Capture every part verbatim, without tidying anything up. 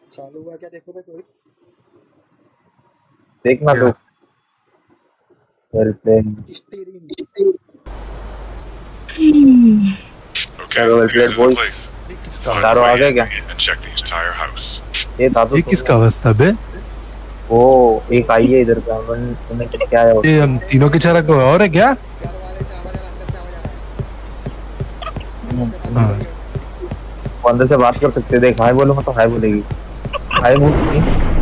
चालू हुआ क्या देखो भाई कोई देखना तो airplane steering Okay, this is the place. चारों आ गए क्या? And check the entire house. ये दादू ये किसका अवस्था बे? वो एक आई है इधर का वन मिनट क्या है? ये हम तीनों के चारा को और है क्या? वो अंदर से बात कर सकते हैं। देख हाय बोलूंगा तो हाय बोलेगी। हाय बोल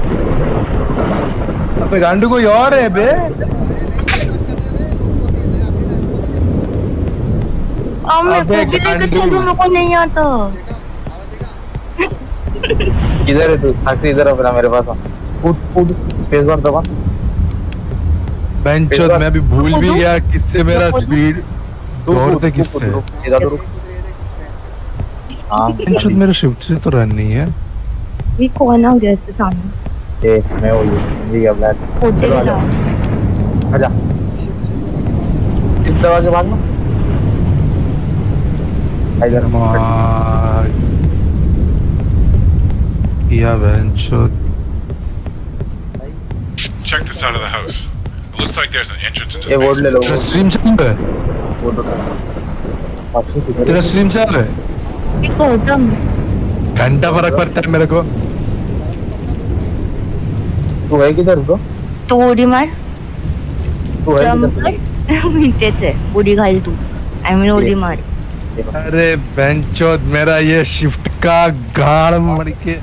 अबे गांडू कोई और है बे? अबे गांडू मेरे को नहीं आता। इधर है तू साक्षी इधर अपना मेरे पास कूद कूद स्पेस बार दबा। बेंचोद मैं अभी भूल भी गया किससे मेरा स्पीड दौड़ते किससे। इधर रुक। हाँ बेंचोद मेरा शिफ्ट से तो रन नहीं है। ये कौन आ गया इसके सामने? ए मैं वो ये क्या ब्लैक चलो आजा आजा इस दरवाजे भागना इधर मार या बेंचोद। Check this side of the house. It looks like there's an entrance into ये the बोर्ड ले basement. लो स्ट्रीम चल रहा है? वो तो तेरा स्ट्रीम चल रहा है? ये गौतम घंटा फर्क पड़ता है मेरे को। तू है किधर तो तू उड़ी मार तू है जंप किधर कर नीचे से उड़ी घाल तू आई मीन उड़ी मार। अरे बेंचोद मेरा ये शिफ्ट का गाड़ मर के।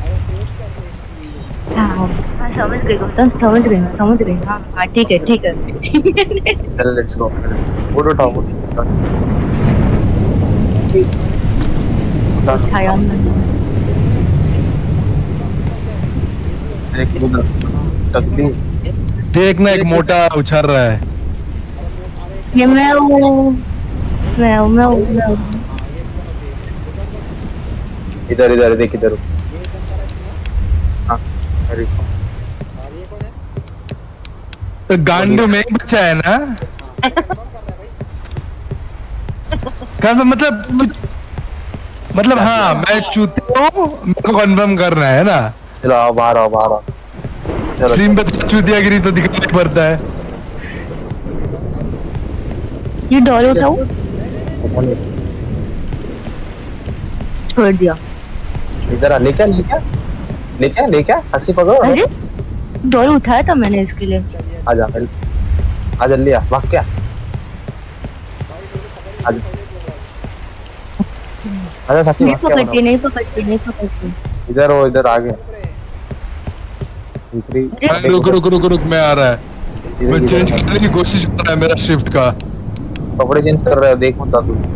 हाँ हाँ समझ गई गौतम समझ गई मैं समझ गई। हाँ हाँ ठीक है ठीक है चल लेट्स गो वो उठाओ वो उठाया मैंने। एक उधर तकली देखना एक मोटा उछल रहा है। ये मैं हूँ मैं हूँ मैं हूँ मैं हूँ। इधर इधर देख इधर हाँ अरे तो गांडू में एक बच्चा है ना? क्या मतलब मतलब हाँ मैं चूते हूँ मेरे को कंफर्म करना है ना? चलो आओ बाहर आओ बाहर आओ चलो स्ट्रीम पे तो चूतियागिरी तो दिखाई पड़ता है। ये डॉल उठाओ छोड़ दिया। इधर आ लेके लेके लेके लेके हंसी पकड़ो। अरे डॉल उठाया था मैंने इसके लिए। आजा आ जल्दी आ भाग क्या आजा आजा साथी नहीं भाग क्या पकड़ती नहीं पकड़ती नहीं पकड़ती। इधर हो इधर आ गया दूसरी रुक रुक रुक रुक मैं आ रहा है। मैं चेंज करने की कोशिश कर रहा है मेरा शिफ्ट का। कपड़े चेंज कर रहे हो देख मत तू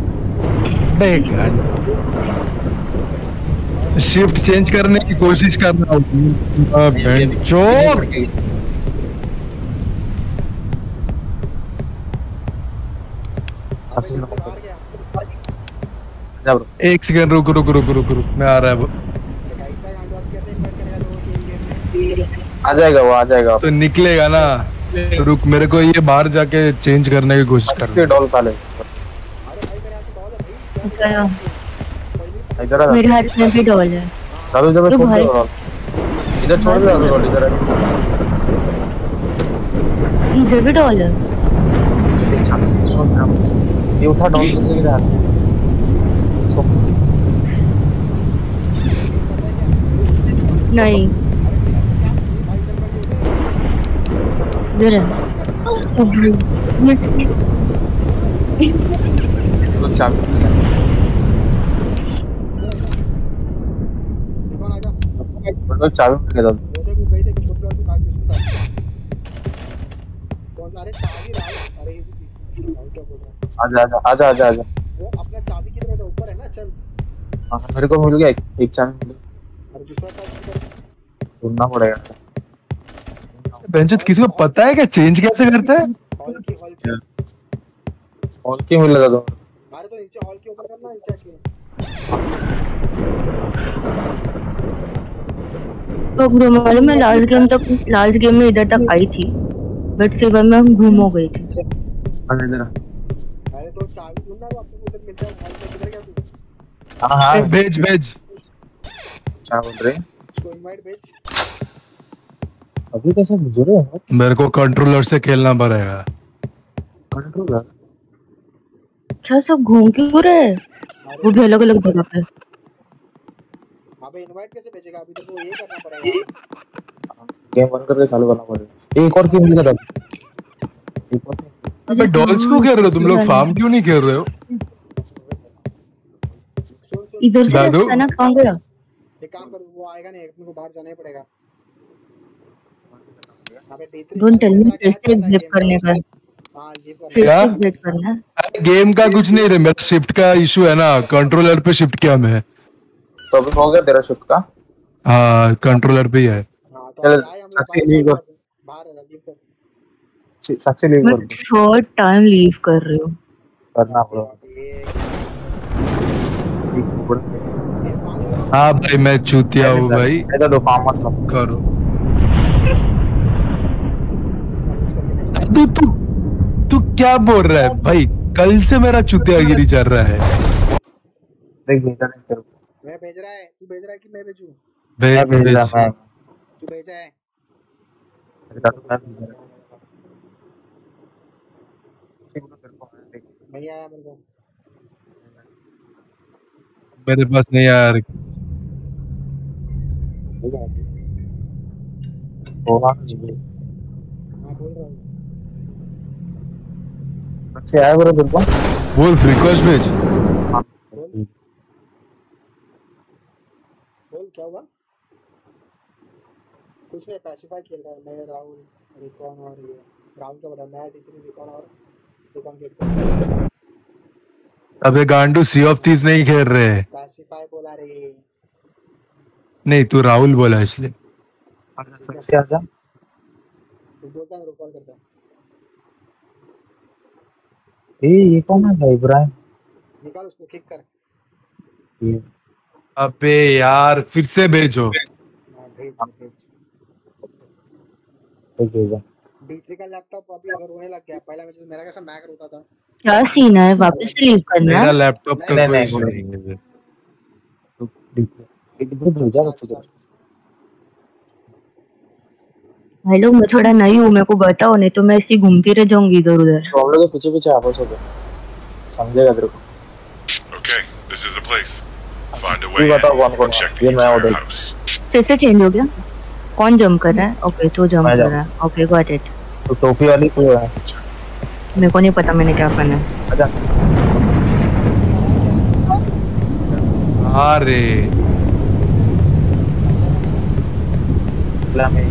शिफ्ट चेंज करने की कोशिश कर रहा हूँ। बेंचोद एक सेकंड रुक रुक रुक रुक रुक मैं आ रहा है। आ जाएगा वो आ जाएगा तो निकलेगा ना। रुक मेरे को ये बाहर जाके चेंज करने की कोशिश कर रहा डॉल खा ले इधर आ मेरे हाथ में भी डॉल है। दादू जब छोड़ दे डॉल इधर छोड़ दे दादू डॉल इधर इधर भी डॉल है। ये उठा डॉल किधर गिरा नहीं इधर है। तो चाबी तो चाबी ले दो आजा आजा आजा आजा आजा वो अपना चाबी की तरफ ऊपर है ना चल। हाँ मेरे को मिल गया एक, एक चाबी मिल और दूसरा चाबी ढूंढना पड़ेगा। बेंचोद किसी को पता है क्या चेंज कैसे करते हैं? हॉल की हॉल की हॉल की मिल लगा दो मारे तो नीचे हॉल के ऊपर करना नीचे के। तो ब्रो मालूम मैं लास्ट गेम तक लास्ट गेम में इधर तक आई थी बट फिर बाद में हम घूम हो गई थी। इधर अरे तो चाबी ढूंढना वो आपको उधर मिल जाए हॉल में किधर गया तू? हाँ हाँ भेज भेज क्या बोल रहे उसको इनवाइट भेज। अभी कैसे गुजरे हैं मेरे को कंट्रोलर से खेलना पड़ेगा। कंट्रोलर? क्या सब घूम क्यों रहे हैं? वो भी अलग अलग जगह पे। अबे इनवाइट कैसे भेजेगा? अभी तो वो ये करना पड़ेगा। गेम बंद करके चालू करना पड़ेगा। एक और गेम मिल गया था। एक और अबे डॉल्स क्यों खेल रहे हो तुम लोग? फार्म क्यों नहीं खेल रहे हो? सुन सुन इधर से दादू? रास्ता ना कहाँ गया? एक काम करो, वो आएगा नहीं, अपने को बाहर जाना ही पड़ेगा। अबे D three don't tell me फिर से एग्जिट करने का। हां ये कर फिर क्या? से एग्जिट करना है। अरे गेम का कुछ नहीं रे, मेरा शिफ्ट का इशू है ना, कंट्रोलर पे शिफ्ट किया मैं। तो अभी हो गया तेरा शिफ्ट का? हाँ कंट्रोलर पे ही है। हां तो चल, आए हम साक्षी लोग लीव कर। बाहर बाहर लीव कर। साक्षी लीव मैं कर दो। थर्ड टाइम लीव कर रही हूँ। करना ब्रो। ये हाँ भाई मैं चूतिया हूँ भाई। ऐसा दो काम मत लो। करो तू तू तू क्या बोल रहा है भाई? कल से मेरा चुतियागिरी चल रहा है। देख भेजा नहीं तेरे को। मैं भेज रहा है, तू भेज रहा है कि मैं भेजूं? भेज मैं भेज रहा मैं तू भेजा है? भेजा तो मैं भेज रहा। ठीक है तेरे को देख। नहीं आया मेरे को। मेरे पास नहीं यार। होगा जी। हां बोल रहा हूं। अच्छे आया ब्रो तेरे को? बोल फ्रीक्वेंस भेज। हाँ। बोल क्या हुआ? कुछ नहीं, पैसिफाई खेल रहा है मैं, राहुल, रिकॉन और ये राहुल का बड़ा मैं डी थ्री रिकॉन और रिकॉन खेल। अबे गांडू सी ऑफ थीव्स नहीं खेल रहे हैं। पैसिफाई बोला रे। नहीं तू राहुल बोला इसलिए। कैसे आ जा? तू बोलता है कॉल करता है। ए ये कौन है भाई? इब्राहिम निकाल उसको, किक कर। ये अबे यार फिर से भेजो। हां भेज भेज। देख भेजा। डी थ्री का लैपटॉप अभी अगर रोने लग गया। पहला में मेरा कैसा मैक रोता था। क्या सीन है? वापस से लीव करना मेरा है? लैपटॉप का नहीं, कोई नहीं, इशू नहीं। नहीं है। तो ठीक है। एक दिन भेजा बच्चे को। भाई लोग मैं थोड़ा नई हूँ, मेरे को बताओ, नहीं तो मैं ऐसी घूमती रह जाऊंगी इधर उधर। तो हम लोग के पीछे पीछे आपस में समझेगा तेरे को। Okay, this is the place. Find a तू way बताओ in कौन कौन and check है? the ये मैं entire ऑर्डर। house. फिर से चेंज हो गया? कौन जंप कर रहा है? ओके तो जंप मैं कर जंप। रहा है। Okay got it. तो टोपी वाली क्यों है? मेरे को नहीं पता मैंने क्या करना है। आजा। अरे ला मैं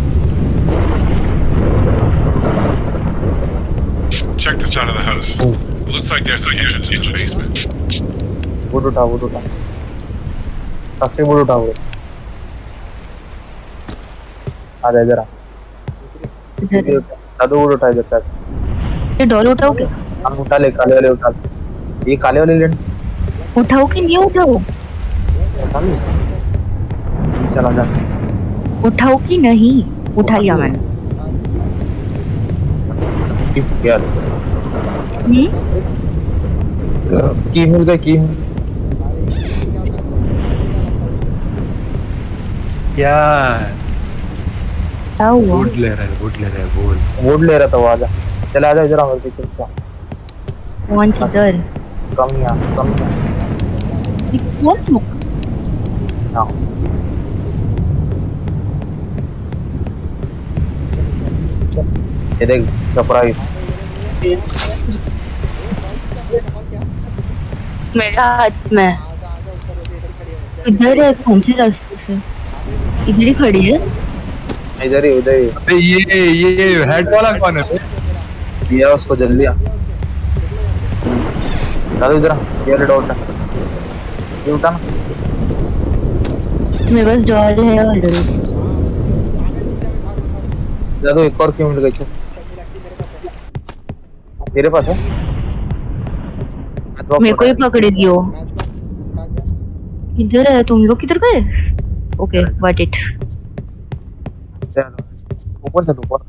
Check this side of the house. It looks like there's an entrance in the basement. Wood उठा वुड उठा। सबसे वुड उठा वो। आजा इधर आ। इधर है। दादू वुड उठा इधर से। ये डॉल उठाओ क्या? हम उठा ले, काले वाले उठा ले। ये काले वाले लेन उठाओ कि नहीं उठाओ? उठा ले। चला जा। उठाओ कि नहीं? उठा लिया मैंने। ठीक है। हम्म? की मिल गई की मिल। क्या क्या हुआ? वुड ले रहा है? वुड ले रहा है बोल। वुड ले रहा था वो। आजा चला आजा इधर आ मेरे पीछे। क्या कौन किधर? कम यहाँ कम यहाँ। कौन सा? हाँ ये देख सरप्राइज। मेरा हाथ में इधर है। कौन से रास्ते से? इधर ही खड़ी है। इधर ही उधर ही। अबे ये ये हेड वाला कौन है बे? दिया उसको जल्दी आ। दादू इधर आ। ये वाला डॉट है। ये उठा ना। मेरे पास डॉल है ऑलरेडी। दादू एक और क्यों मिल गई? तेरे पास है? मेरे को ही पकड़े दियो। इधर है। तुम लोग किधर गए? Okay got it. ऊपर से ऊपर।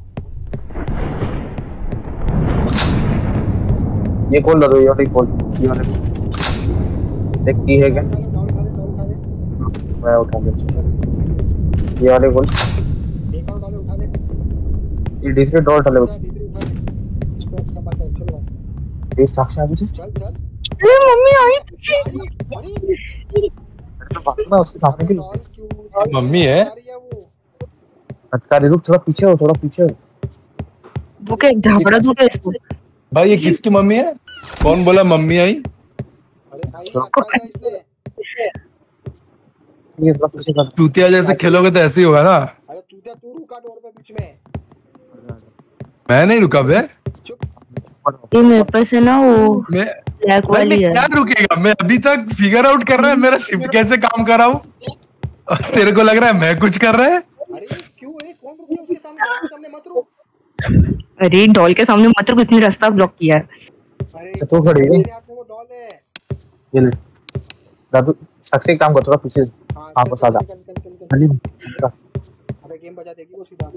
ये खोल दो। ये वाली खोल। ये वाली देख की है क्या? मैं उठा ले। ये वाले बोल एक और डॉल उठा दे। ये डिस्प्ले डॉल डाले बच्चे डीपी उठा दे। इसको अब सब बात है, चलो बात। ये साक्षी आगे से चल चल। अरे मम्मी आई पीछे। अरे अरे तो बात ना उसके सामने की डॉल क्यों मम्मी है? आ रही है वो? अटकारी रुक थोड़ा पीछे हो थोड़ा पीछे हो वो क्या झापड़ा दूंगा इसको। भाई ये किसकी मम्मी है? कौन बोला मम्मी आई? अरे भाई अटका दिया इसने। ये थोड़ा पीछे कर चूतिया जैसे खेलोगे तो ऐसे ही होगा ना। अरे तू क्या तू रुका डोर पे बीच में। मैं नहीं रुका बे। ये मेरे पास है ना वो मैं ब्लैक भाई मैं वाली है। क्या रुकेगा? मैं अभी तक फिगर आउट कर रहा है मेरा शिफ्ट कैसे काम कर रहा हूँ। तेरे को लग रहा है मैं कुछ कर रहा है? अरे क्यों है? कौन रुक गया उसके सामने? डॉल के सामने मत रुक। अरे डॉल के सामने मत रुक, इतनी रास्ता ब्लॉक किया है। अरे अच्छा, तो खड़ी है। मेरे हाथ में वो डॉल है। ये ले दादू साक्षी काम कर थोड़ा पीछे हाँ हाँ बस आजा चल चल चल चल। जल्दी अबे गेम बजा देगी वो सीधा।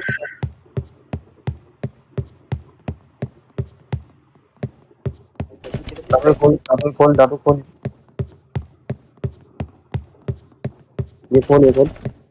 दादू खोल दादू खोल दादू खोल ये खोल ये खोल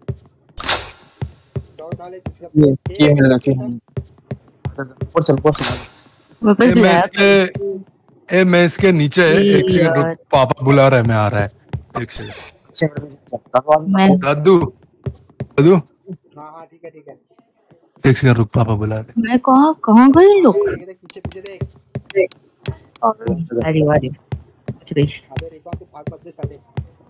डॉल डाले किसी का। ये ये मिल रहा है ऊपर चल ऊपर चल मेरे पास ए, मैं ब्लैक इसके ए मैं इसके नीचे है। ये एक सेकंड रुक, यार। पापा बुला रहा है, मैं आ रहा है। एक सेकंड। मैं दादू दादू हाँ हाँ ठीक है ठीक है। एक सेकंड रुक, पापा बुला रहे। मैं कहाँ कहाँ गई लोग। देख देख पीछे पीछे देख। अरे वाह बच गई। अबे रिकॉन तू भाग मत बे साले।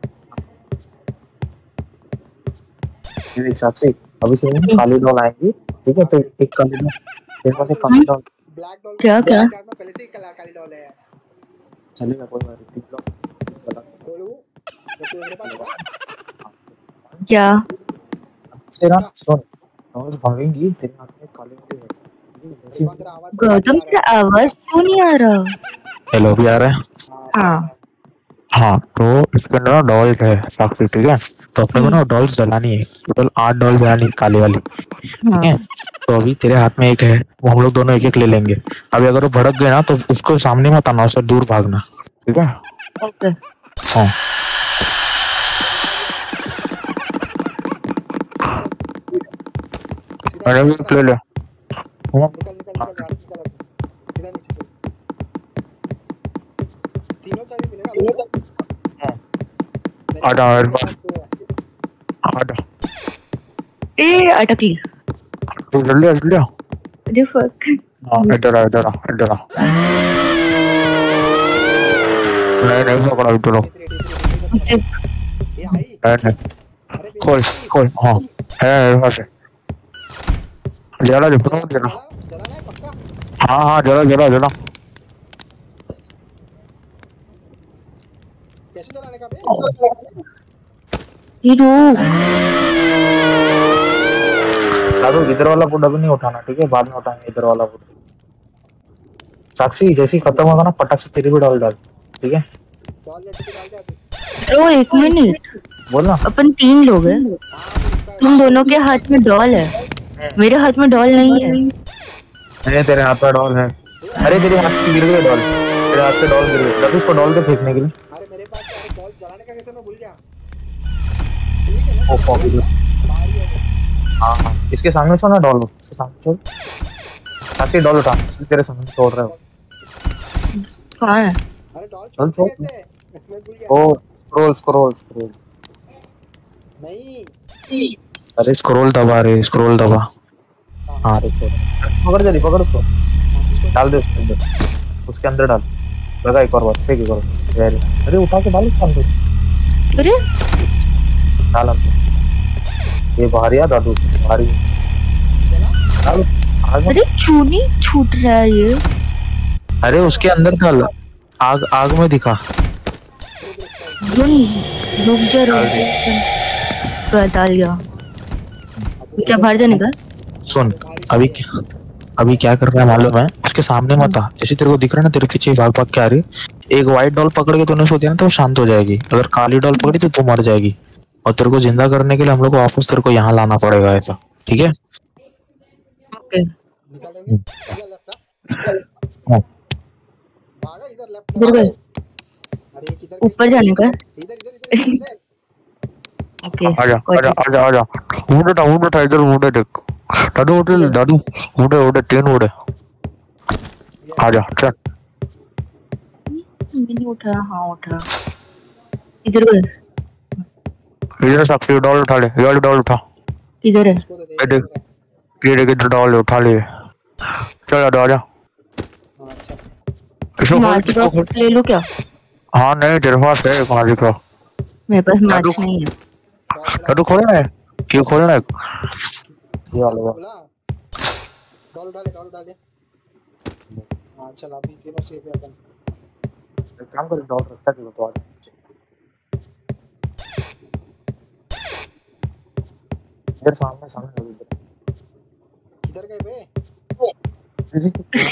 ये साक्षी अभी से काली डॉल आएंगी ठीक है तो एक काली डॉल फिर से काली डॉल ब्लैक डॉल क्या क्या कार्ड में पहले से ही काला काली डॉल है। चलेगा कोई बात नहीं तीन डॉल चला बोलू तो तू मेरे पास होगा। क्या से ना सुन डॉल्स भागेंगी तेरे हाथ में काली वाली है ऐसी रिकॉन तेरा आवाज गौतम तेरा आवाज क्यों नहीं आ रहा। हेलो भी आ रहा है हाँ हाँ तो इसके अंदर ना डॉल्स है साक्षी ठीक है तो अपने को ना डॉल्स जलानी है टोटल आठ डॉल्स जलानी काली वाली ठीक है तो अभी तेरे हाथ में एक है वो हम लोग दोनों एक एक ले लेंगे अभी अगर वो भड़क गए ना तो उसको सामने मत आना उससे दूर भागना ठीक है ओके हाँ अरे भी ले ले हाँ निकल निकल निकल यहाँ से निकल सीधा नीचे से। तीनों चाबी मिलेगा। आधा आधा आधा ए अटकी। तू जल्दी जल्दी आ अरे फक। हाँ इधर आ इधर आ इधर आ नहीं नहीं पकड़ा इधर आ ये आई। नहीं नहीं अरे खोल खोल हाँ है वहाँ से जला जो पकड़ जला जलाना है पक्का। हाँ हाँ जला जला जला कैसे जलाने का बे? हीरो दादू इधर वाला फूड अभी नहीं उठाना ठीक है बाद में उठाएंगे इधर वाला फूड साक्षी जैसे ही खत्म होगा ना पटाख से तेरी भी डाल डाल ठीक है डॉल जैसे कि डाल दे अभी। रो एक मिनट। बोल ना अपन तीन लोग हैं। तुम दोनों के हाथ में डॉल है, मेरे हाथ में डॉल नहीं है। अरे तेरे हाथ में डॉल है अरे तेरे हाथ से गिर गई डॉल तेरे हाथ से डॉल गिर गई दादू उसको डॉल पे फेंकने के लिए अरे मेरे पास अरे डॉल जलाने का कैसे मैं भूल गया। ठीक है ना ओ कॉपी बाहर ही है। हाँ हाँ इसके सामने छोड़ ना डॉल इसके सामने छोड़ साक्षी डॉल उठा तेरे सामने छोड़ रहा है कहाँ है। अरे डॉल चल, छोड़ चल। कैसे? मैं भूल गया। ओ स्क्रॉल स्क्रॉल स्क्रॉल नहीं अरे स्क्रॉल दबा रे स्क्रॉल दबा हाँ रे पकड़ जल्दी पकड़ उसको डाल दे उसके अंदर उसके अंदर डाल लगा एक और बार फेंक एक और वेरी अरे उठा के डाल उसके अंदर अरे डाल अंदर ये भारी है दादू भारी डाल आग अरे क्यों नहीं छूट रहा है ये। अरे उसके अंदर डाल आग आग में दिखा रुन रुक जा रुक जा डाल गया। क्या बाहर जाने का। सुन अभी क्या अभी क्या कर रहा है मालूम है उसके सामने मत आ जैसे तेरे को दिख रहा है ना तेरे पीछे भाग भाग के आ रही एक व्हाइट डॉल पकड़ के तूने उसको दिया ना तो वो शांत हो जाएगी अगर काली डॉल पकड़ी तो तू मर जाएगी और तेरे को जिंदा करने के लिए हम लोग को वापस तेरे को यहाँ लाना पड़ेगा ऐसा ठीक है ओके निकालेंगे इधर लेफ्ट हाँ। भागा इधर लेफ्ट। इधर गए अरे किधर गई? ऊपर जाने का। इधर इधर इधर इधर ओके आजा आजा आजा आजा ऊँट उठा ऊँट उठा इधर ऊँट देख दादू उठ दादू ऊँट ऊँट तीन ऊँट आजा चल मैंने उठा हाँ उठा इधर गए इधर साक्षी डॉल उठा ले ये वाली डॉल उठा किधर है उसको तो ये दे देख ये देख इधर डॉल उठा ले चल आजा आजा हाँ अच्छा इसको खोल मार्च इसको खोल ले लो क्या हाँ नहीं तेरे पास है कहाँ दिख रहा मेरे पास मार्च दादू नहीं है दादू खोलना है क्यों खोलना है ये वाला वाला। बोला डॉल डाले डॉल डाले हाँ चल अभी के पास सेफ है अपन एक काम कर डॉल रखता है तो आजा इधर सामने सामने इधर किधर गए बे जी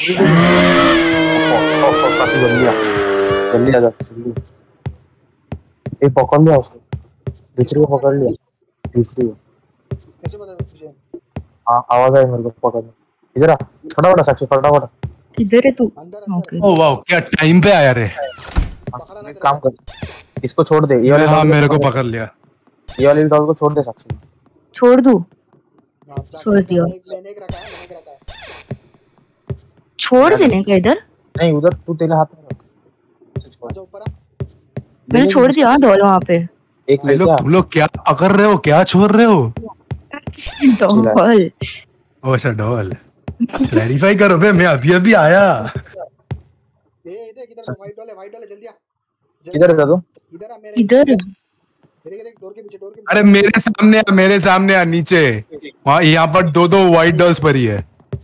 काफी जल्दी आ जल्दी आ जा जल्दी एक पकड़ लिया उसको दूसरी को पकड़ लिया तीसरी को कैसे पता तुझे हाँ आवाज आई मेरे को पकड़ने इधर आ फटाफट साक्षी फटाफट किधर है तू अंदर अंदर ओके ओ वाह क्या टाइम पे आया रे पकड़ा ना एक काम कर इसको छोड़ दे ये वाली हाँ डॉल मेरे को पकड़ लिया ये वाली डॉल को छोड़ दे साक्षी छोड़ दूँ हाँ, जाके छोड़ दिया। मैंने एक- मैंने एक रखा है मैंने एक रखा है छोड़ देने का इधर नहीं उधर तू तेरे हाथ में रख इसे छोड़ आजा ऊपर आ मैंने छोड़ दिया डॉल वहाँ पे एक भाई लेके लोग आ तुम लोग क्या पकड़ रहे हो क्या छोड़ रहे हो डॉल ओ अच्छा डॉल क्लैरिफाई करो बे मैं अभी अभी आया ए इधर किधर वाइट डॉल है वाइट डॉल है जल्दी आ जल्दी किधर है दादू इधर आ मेरे इधर मेरे मेरे डोर के पीछे डोर के पीछे अरे मेरे सामने आ मेरे सामने आ नीचे वहाँ यहाँ पर दो दो व्हाइट डॉल्स पड़ी है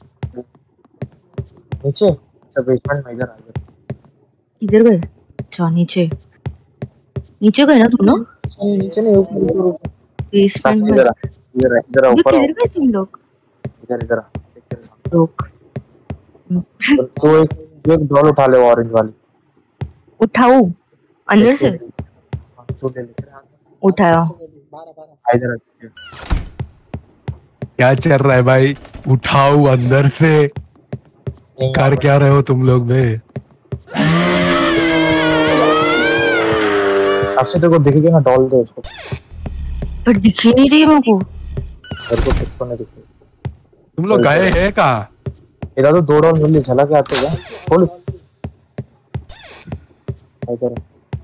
नीचे अच्छा बेसमेंट में इधर आ इधर इधर गए अच्छा नीचे नीचे गए ना तुम लोग नहीं नीचे नहीं ऊपर ऊपर ऊपर बेसमेंट साक्षी में इधर आ इधर आ इधर आ ये ऊपर आ किधर गए तुम लोग इधर इधर आ देख तेरे सामने लोग तो एक एक डॉल उठा ले ऑरेंज वाली उठाओ अंदर से हाँ, तो ले ले तेरे हाथ में उठाया बारह बारह आ, इधर आ क्या चल रहा है भाई उठाओ अंदर से यहीं कर आ, क्या रहे हो तुम लोग बे साक्षी तेरे को दिख गया ना डॉल दे उसको पर दिख ही नहीं रही मेरे को तेरे को किसको नहीं दिख रही तुम लोग गए हैं कहाँ इधर तो दो डॉल मिल ली चला के आते क्या खोल इधर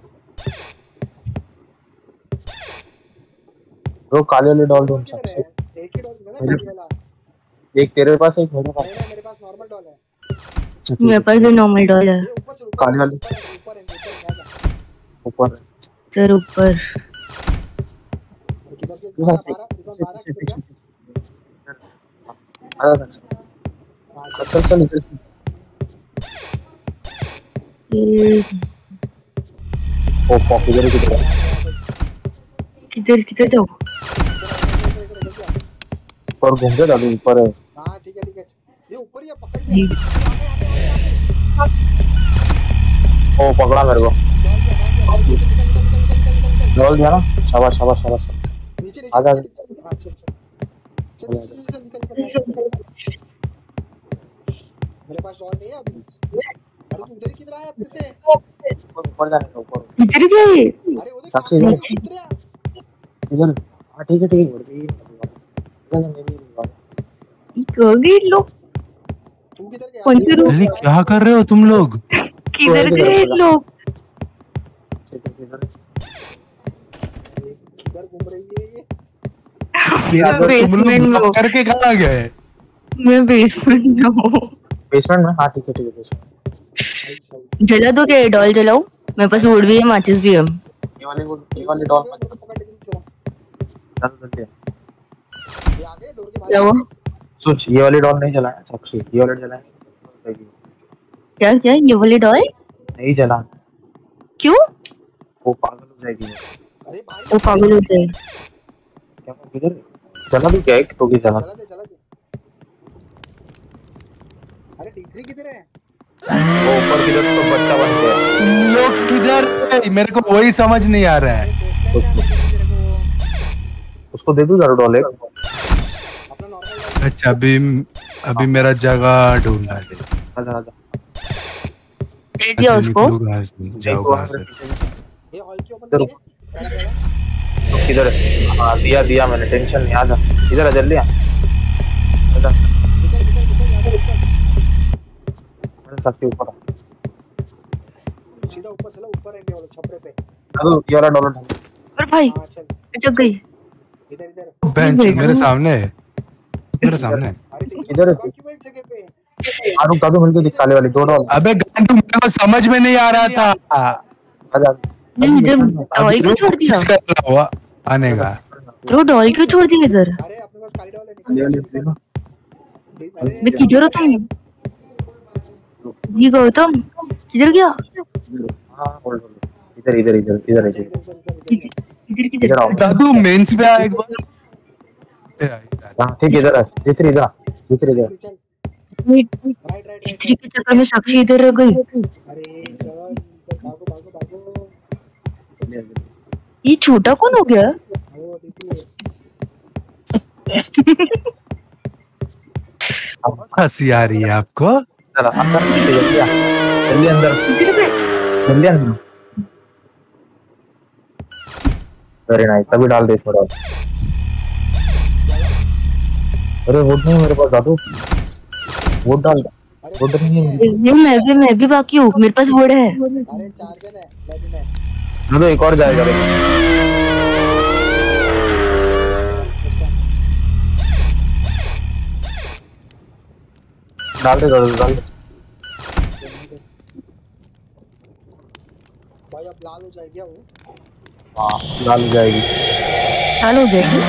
ब्रो काले वाले डॉल ढूंढ किधर साक्षी है एक ही डॉल है ना काली वाला एक तेरे पास एक मेरे पास नहीं नहीं मेरे पास नॉर्मल डॉल है अच्छा, ठीक मेरे है, पास भी नॉर्मल डॉल है ये ऊपर चल ऊपर काली वाली ऊपर है ऊपर है ऊपर इधर ऊपर किधर से इधर बारह बारह पीछे बारह पीछे किधर पीछे पीछे आ जा साक्षी चल चल इधर से ये ओ पॉप इधर ही किधर किधर किधर जाओ ऊपर घूम के दादू ऊपर है हाँ ठीक है ठीक है ये ऊपर ही है पकड़ लिया ओ पकड़ा मेरे को डॉल दिया ना शाबाश शाबाश शाबाश नीचे नीचे आजा अच्छा अच्छा चल चल चल चल मेरे पास डॉल नहीं है अभी अरे तू उधर किधर आया फिर से ऊपर जाने का ऊपर इधर गए अरे उधर साक्षी कहाँ इधर गया? उधर आ। इधर हाँ ठीक है ठीक है इधर इधर मेरी कहाँ गए लोग तू किधर गया कौन से रूम अरे क्या कर रहे हो तुम लोग किधर गए लोग इधर किधर घूम रही है ये मेरा तो तुम लोग बेसमेंट में block हो। करके कहाँ गए मैं बेसमेंट में हूँ बेसमेंट में हाँ ठीक है ठीक है बेसमेंट ऐसा ही। जला दो क्या डॉल जलाओ मेरे पास वुड भी है माचिस भी है ये वाली वो ये वाली डॉल मत पकड़ लेकिन चला चल चल ये आ गए डोर के क्या बाहर हुआ सोच ये वाली डॉल नहीं चलाया साक्षी ये वाली चलाएंगे क्या क्या ये वाली डॉल नहीं चला क्यों वो पागल हो जाएगी अरे भाई वो पागल हो गए क्या किधर चला भी क्या है तो की चला चला दे चला दे अरे टीचरी किधर है वो ऊपर किधर तो बच्चा बन गया तुम लोग किधर गए? मेरे को वही समझ नहीं आ रहा है उसको दे दूं जरा डॉल एक अपना नॉर्मल अच्छा अभी अभी मेरा जगह ढूंढना है आजा आजा दे दिया ऐसे उसको निकलो कहाँ से? जाओ कहाँ से ये ऑयल की ओपन करिए किधर है? हाँ दिया दिया मैंने, टेंशन नहीं, आजा इधर आ जल्दी आ। आजा सबके ऊपर सीधा ऊपर चला, ऊपर रहेंगे वो लोग छपरे पे। दादू ये वाला डॉलर ढाल। और भाई हाँ चल अटक गई। इधर इधर। बेंच मेरे सामने है, मेरे सामने है। अरे लेकिन इधर है। बाकी वो एक जगह पे। हाँ रुक दादू मिलके दिख, काले वाली दो डॉलर। अबे गांडू मेरे को समझ में नहीं आ रहा था। आजा नहीं इधर डॉल क्यों छोड़ दिया? कोशिश कर रहा हुआ आने का। तो डॉल क्यों छोड़ दिया इधर? अरे अपने पास काली डॉल है, ले ले निकल। देखो। अरे मैं किधर हो तुम? जी गौतम किधर गया? हाँ होल्ड होल्ड, इधर इधर इधर इधर इधर इधर इधर किधर? आओ। दादू मेंस पे आ एक बार। हाँ ठीक है, इधर आ, इधर इधर आ, इधर इधर। चल राइट राइट राइट राइट। के चक्कर में साक्षी इधर रह गई। अरे चल भागो भागो भागो। ये छोटा कौन हो गया? वो देखिए हंसी आ रही है आपको? चलो अंदर जल्दी आ, जल्दी अंदर, जल्दी अंदर। वेरी नाइस, तभी डाल दे इसमें डॉल। अरे वोट नहीं है मेरे पास दादू, वोट डाल, वोट नहीं है। ये मैं भी मैं भी बाकी हूँ, मेरे पास वोट है। अरे चार जन है, मैं भी मैं। दादू एक और जाएगा लेकिन। डाल दे दादू, डाल दे। भाई अब लाल हो जाएगी वो। हाँ लाल हो जाएगी। चालू हो जाएगी।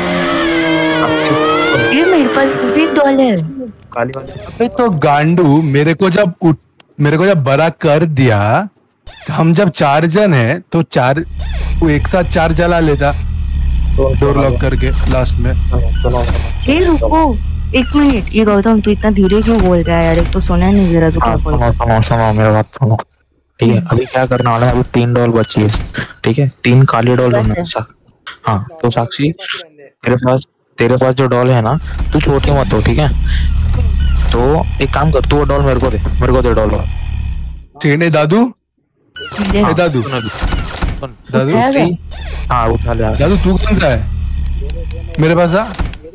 ये मेरे पास भी एक डॉल है। काली वाली। अबे तो गांडू मेरे को जब उठ मेरे को जब बड़ा कर दिया, हम जब चार जन है तो चार वो एक साथ चार जला लेता डोर लॉक करके लास्ट में। सुनो ये रुको एक मिनट, ये गौतम तू इतना धीरे क्यों बोल रहा है यार? एक तो सुना नहीं जरा तो क्या बोल रहा है? सुनो सुनो सुनो मेरा बात सुनो, ठीक है? अभी क्या करना वाला है, अभी तीन डॉल बची है, ठीक है? तीन काली डॉल होना है। हाँ तो साक्षी तेरे पास तेरे पास जो डॉल है ना, तू छोटी मत हो, ठीक है? तो एक काम कर, तू वो डॉल मेरे को दे, मेरे को दे डॉल। ठीक है दादू, ले। ए दादू सुन अभी, सुन दादू है क्या? हाँ उठा ले। दादू तू कौन सा है? मेरे पास आ,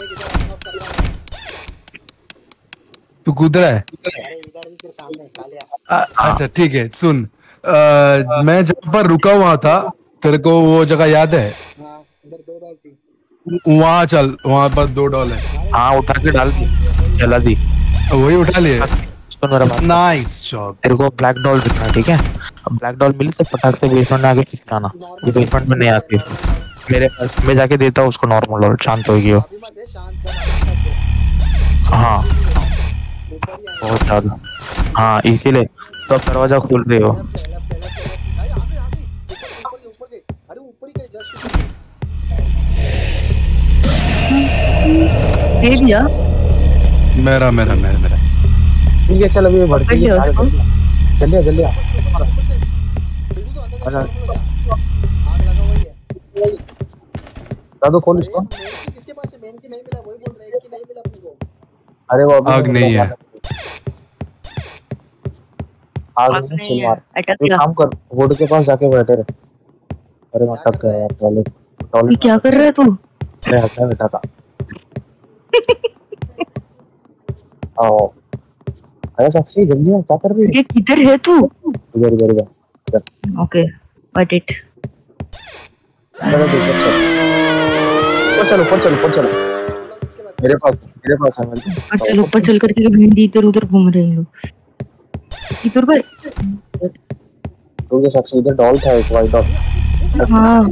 तू कूद रहा है? अरे इधर भी तेरे सामने काले आ- अच्छा ठीक है सुन, आ, मैं जहाँ पर रुका हुआ था तेरे को वो जगह याद है? हाँ इधर दो डॉल थी। वहाँ चल, वहाँ पर दो डॉल है। हाँ उठा के डाल दी, जला दी। वही उठा लिए। सुन मेरा बात, नाइस जॉब। तेरे को ब्लैक डॉल दिखना है, ठीक है? अब ब्लैक डॉल मिली तो फटाक से बेसमेंट में आके चिपकाना। ये बेसमेंट में नहीं आती मेरे पास, मैं जाके देता हूँ उसको नॉर्मल डॉल, शांत होगी वो। अभी मत दे, शांत कर। हाँ ऊपर ही आएगा। बहुत ज्यादा, हाँ इसीलिए तो अब दरवाजा खोल रहे हो। पहले पहले पहले अरे आगे आगे ऊपर ऊपर ऊपर गए। अरे ऊपर ही गए जस्ट। दे दिया। मेरा मेरा मेरा मेरा ठीक है चल, अभी ये भड़की बढ़िया है, उसको। जल्दी आ, जल्दी आ। आग लगा हुआ ही है। दादू खोल इसको। मेन की किसके पास है? मेन की नहीं मिला, वही बोल रहे हैं कि नहीं मिला अपने को। अरे वो अभी आग नहीं है। आग आग नहीं, नहीं चिल है, मार। अटक एक गया। काम कर, वुड के पास जाके बैठे रहे। अरे मत टक कर यार, टॉयलेट ये टॉयलेट क्या कर रहा है तू? अरे हटा बेटा था। आओ अरे साक्षी जल्दी आ, क्या कर रही है? ये किधर है तू? इधर इधर इधर। ओके बट इट चलो ठीक है, चलो ऊपर चलो, ऊपर चलो, ऊपर चलो। किसके पास है? मेरे पास मेरे पास है मेरे और चल ऊपर चल करके भिंडी इधर उधर घूम रहे हैं लोग। इधर गए। तो ये साक्षी इधर डॉल था, एक वाइट डॉल। हाँ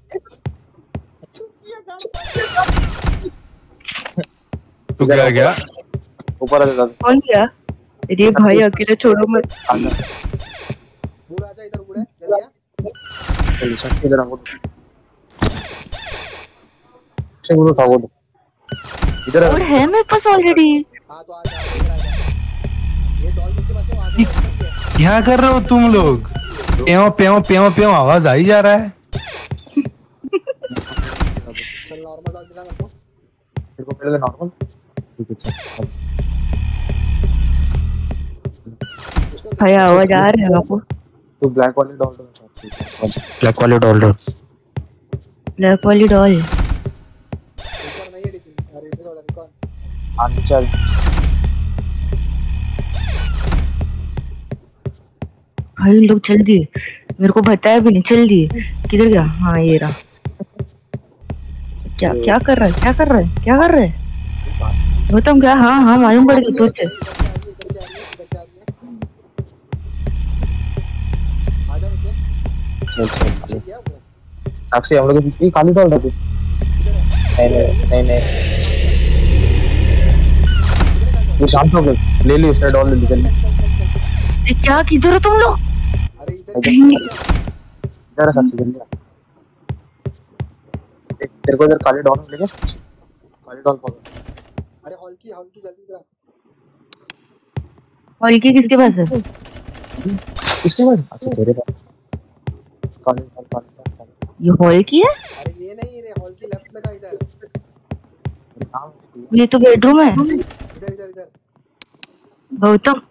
तो क्या गया? ऊपर आ जा दादू। कौन गया? अरे भाई अकेले छोड़ो मत। बूढ़ा आजा इधर, बूढ़ा जल्दी आ। चलो साक्षी इधर आ, वो साक्षी वो उठा, वो इधर आ। और है मेरे पास ऑलरेडी। हाँ तो आजा इधर आजा। ये डॉल किसके पास है? वहाँ से ऊपर से। क्या कर रहे हो तुम लोग? प्यों प्यों प्यों प्यों आवाज आई जा रहा है। चल नॉर्मल डॉल दिखा मेरे को। तेरे को मिलेगा नॉर्मल, ठीक है चल। उसको भाई आवाज आ रही है मेरे को। तो ब्लैक वाले डॉल दो साक्षी, ब्लैक वाले डॉल दो। ब्लैक वाली डॉल। ऊपर नहीं है डिफिन, अरे इधर वाला रिकॉन। हाँ चल भाई लोग चल दिए, मेरे को बताया भी नहीं, चल दिए। किधर गया? हाँ ये रहा। क्या क्या कर रहा है, क्या कर रहा है, क्या कर रहा है गौतम? क्या? हाँ हाँ मालूम पड़ गया तुझसे। इधर से आ रही है, इधर से आ रही है, इधर से आ रही है। आ जा नीचे। चल चल चल ठीक है वो। साक्षी हम लोग के पीछे काली डॉल रखी। नहीं नहीं नहीं नहीं वो शांत हो गए। ले ली उसने डॉल ले ली जल्दी। ए, क्या किधर हो तुम लोग? अरे इधर कहीं इधर है साक्षी जल्दी आ। देख, तेरे को इधर काली डॉल मिलेगा। काली डॉल पकड़। अरे हॉल की हॉल की जल्दी इधर। हॉल की किसके पास है? किसके पास? अच्छा तेरे पास। काली डॉल काली डॉल काली। ये हॉल की है? अरे ये नहीं रे, हॉल की लेफ्ट में था इधर। नाम ये तो बेडरूम है। इधर इधर इधर। गौतम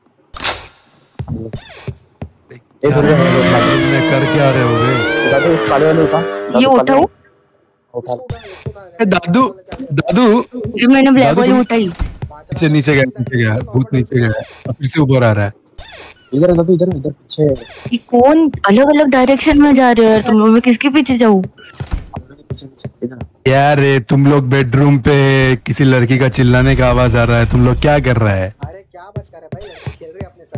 एक क्या मिनट मैं कर क्या रहे हो बे? बता दो इस काले वाले उठा। ये उठाओ। उठा। इसको उठा, इसको उठा। ए, दादू दादू ये मैंने ब्लैक दादू वाली तुम- उठाई। नीचे नीचे गया नीचे गया भूत नीचे गया अब फिर से ऊपर आ रहा है। इधर इधर इधर इधर पीछे ये कौन अलग अलग डायरेक्शन में जा रहे हो यार तुम लोग? मैं किसके पीछे जाऊँ? हम लोग के पीछे पीछे इधर। यार रे तुम लोग बेडरूम पे किसी लड़की का चिल्लाने का आवाज आ रहा है, तुम लोग क्या कर रहा है? अरे क्या बात कर रहे भाई, लड़की खेल रही है अपने साथ।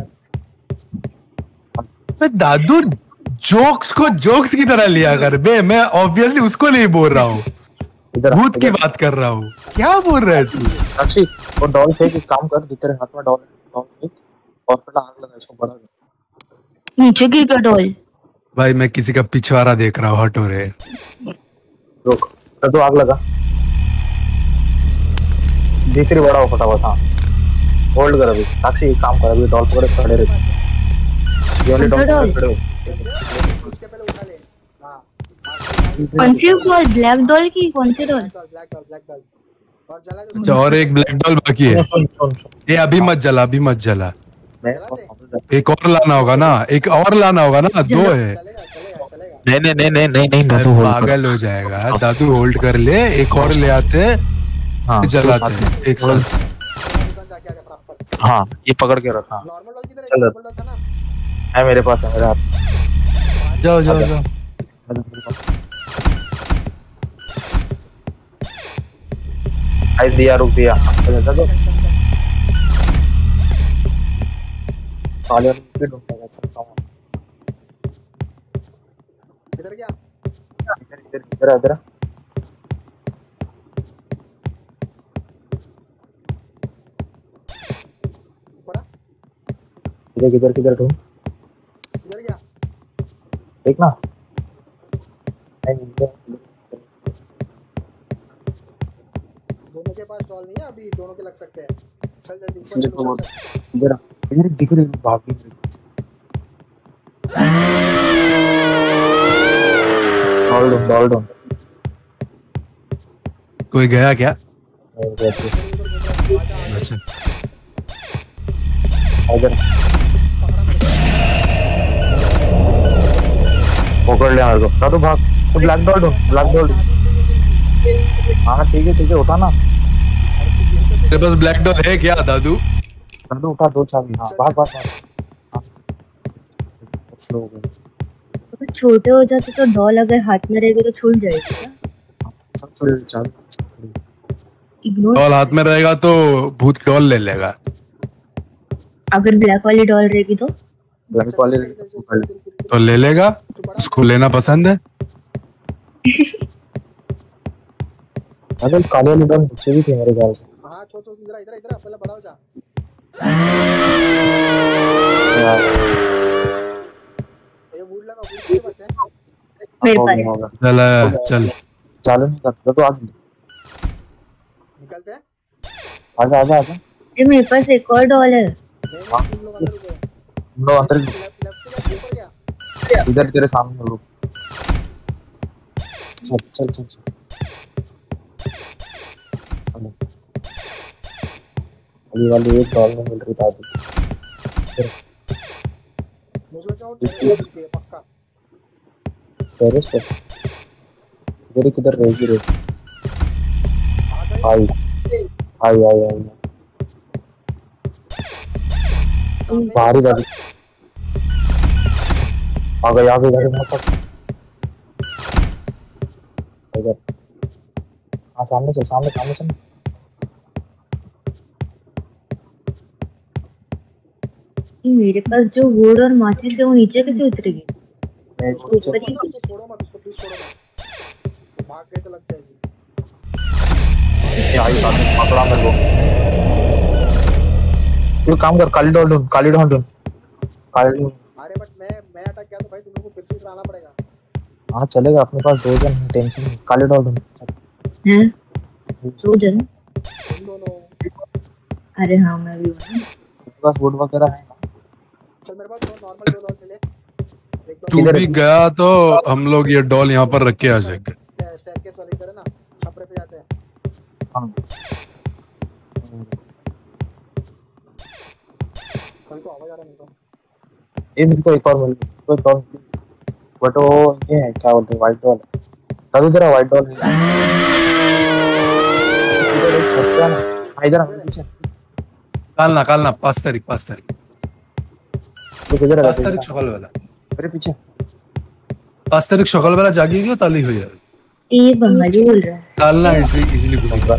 बे दादू जोक्स को जोक्स की तरह लिया कर बे, मैं ऑब्वियसली उसको नहीं बोल रहा हूँ, इधर भूत की बात कर रहा हूँ। क्या बोल रहा है तू? साक्षी वो डॉल फेंक, एक काम कर, तेरे हाथ में डॉल डॉल फेंक और फिर आग लगा इसको बड़ा कर। नीचे गिर गया डॉल। भाई मैं किसी का पिछवाड़ा देख रहा हूँ, हटो रे। रुक कर दो, आग लगा। भीतरी बड़ा हो फटाफट। हाँ होल्ड कर अभी। साक्षी एक काम कर, अभी डॉल पकड़े खड़े रहे। ये वाली डॉल पकड़े खड़े हो। उसके पहले उठा ले। हाँ कौन सी डॉल? ब्लैक डॉल की कौन सी doll? Black doll, black doll, black doll. और जला दो। अच्छा और एक ब्लैक डॉल बाकी है। सुन सुन सुन ये अभी मत जला, अभी मत जला। मैं एक और लाना होगा ना, एक और लाना होगा ना, दो है। चलेगा चलेगा चलेगा। नहीं नहीं नहीं नहीं नहीं नहीं दादू होल्ड कर। पागल हो जाएगा दादू, होल्ड कर ले, एक और ले आते हाँ जलाते हैं एक साथ। दुकान जाके आ जा फटाफट। हाँ ये पकड़ के रखा नॉर्मल डॉल किधर है? चलो। नॉर्मल डॉल था ना? है मेरे पास, है मेरे हाथ। जाओ जाओ जाओ। आई दिया, रुक दिया। चलो चलो काले वाले पे ढूंढने का चलता हूँ। इधर क्या? इधर इधर इधर इधर पड़ा? इधर किधर किधर ढूंढ। इधर क्या? देखना नहीं इधर। दोनों के पास डॉल नहीं है अभी, दोनों के लग सकते हैं। चल जल्दी इसलिए ऊपर तो चल, चल, चल। इधर इधर दिख रही भाभी। डॉल ढूंढ डॉल ढूंढ। कोई गया क्या? नहीं, इधर इधर अच्छा इधर पकड़ लिया मेरे को। दादू भाग, तो ब्लैक डॉल ढूंढ, ब्लैक डॉल। हाँ ठीक है ठीक है, उठा ना। तेरे पास ब्लैक डॉल है क्या दादू? दादू उठा दो चाबी। हाँ भाग भाग भाग। स्लो हो गया। अगर छोटे हो जाते तो डॉल अगर हाथ में रहेगी तो छूट जाएगी क्या? सब थोड़ी चाबी। इग्नोर। डॉल हाथ में रहेगा तो भूत डॉल ले लेगा। अगर ब्लैक वाली डॉल रहेगी तो? ब्लैक वाले पकड़ ले। तो ले लेगा, उसको लेना पसंद है। अगर काले वाले डॉल नीचे भी थे मेरे ख्याल से। हाँ छोड़ छोड़, इधर इधर इधर पहले बड़ा हो जा। यार, ये वुड लगा, वुड के पास है। मेरे हो पास गया, हो गया। चल चल चालू नहीं करता तो आगे निकलते हैं। आजा आजा आजा। ये मेरे पास एक और डॉल है। नहीं नहीं, तुम लोग अंदर रुको। तुम लोग अंदर लो। लेफ्ट लेफ्ट से ऊपर क्या? इधर तेरे सामने रुक। चल चल चल चल। चलो। अभी वाली एक डॉल में मिल रही था अभी। मुझे क्या टेरेस पे पक्का। टेरेस पे इधर किधर रहेगी रे? आई आई आई आई बाहरी बाहरी आ गई आ गई आ गई मतलब इधर हाँ सामने से सामने सामने से मेरे पास जो वुड और माचिस है वो नीचे कैसे उतरेगी? मैं उसको छोड़ो मत, उसको छोड़ो मत, उसको प्लीज छोड़ो मत। भाग गए तो लग जाएगी। ये आई सामने पकड़ा मेरे को। तू काम कर काली डॉल ढूंढ काली डॉल ढूंढ काली अरे बट मैं मैं अटक गया तो भाई तुम लोग को फिर से इधर आना पड़ेगा। हाँ चलेगा अपने पास दो जन हैं टेंशन नहीं काली डॉल ढूंढ हैं दो जन तुम दोनों अरे हाँ मैं भी हूँ तेरे पास वुड वगैरह है चल मेरे पास दो नॉर्मल दो डॉल मिले। एक तू भी गया तो हम लोग ये डॉल यहाँ पर रख के आ जाएंगे। स्टेयरकेस वाले इधर है ना, छपरे पे जाते हैं। हाँ कोई तो आवाज आ रहा है मेरे को। ये मेरे को एक और मिल कोई एक और बट वो ये है क्या बोलते हैं व्हाइट डॉल दादू तेरा व्हाइट डॉल इधर एक छत है ना हाँ इधर आ पीछे काल ना काल ना पाँच तारीख पाँच तारीख तो किधर है पाँच तारीख सकाल वाला मेरे पीछे पाँच तारीख सकाल वाला जागी गयो ताली हो जाए ये बंगाली बोल रहा है काल ना इजी इजीली बोल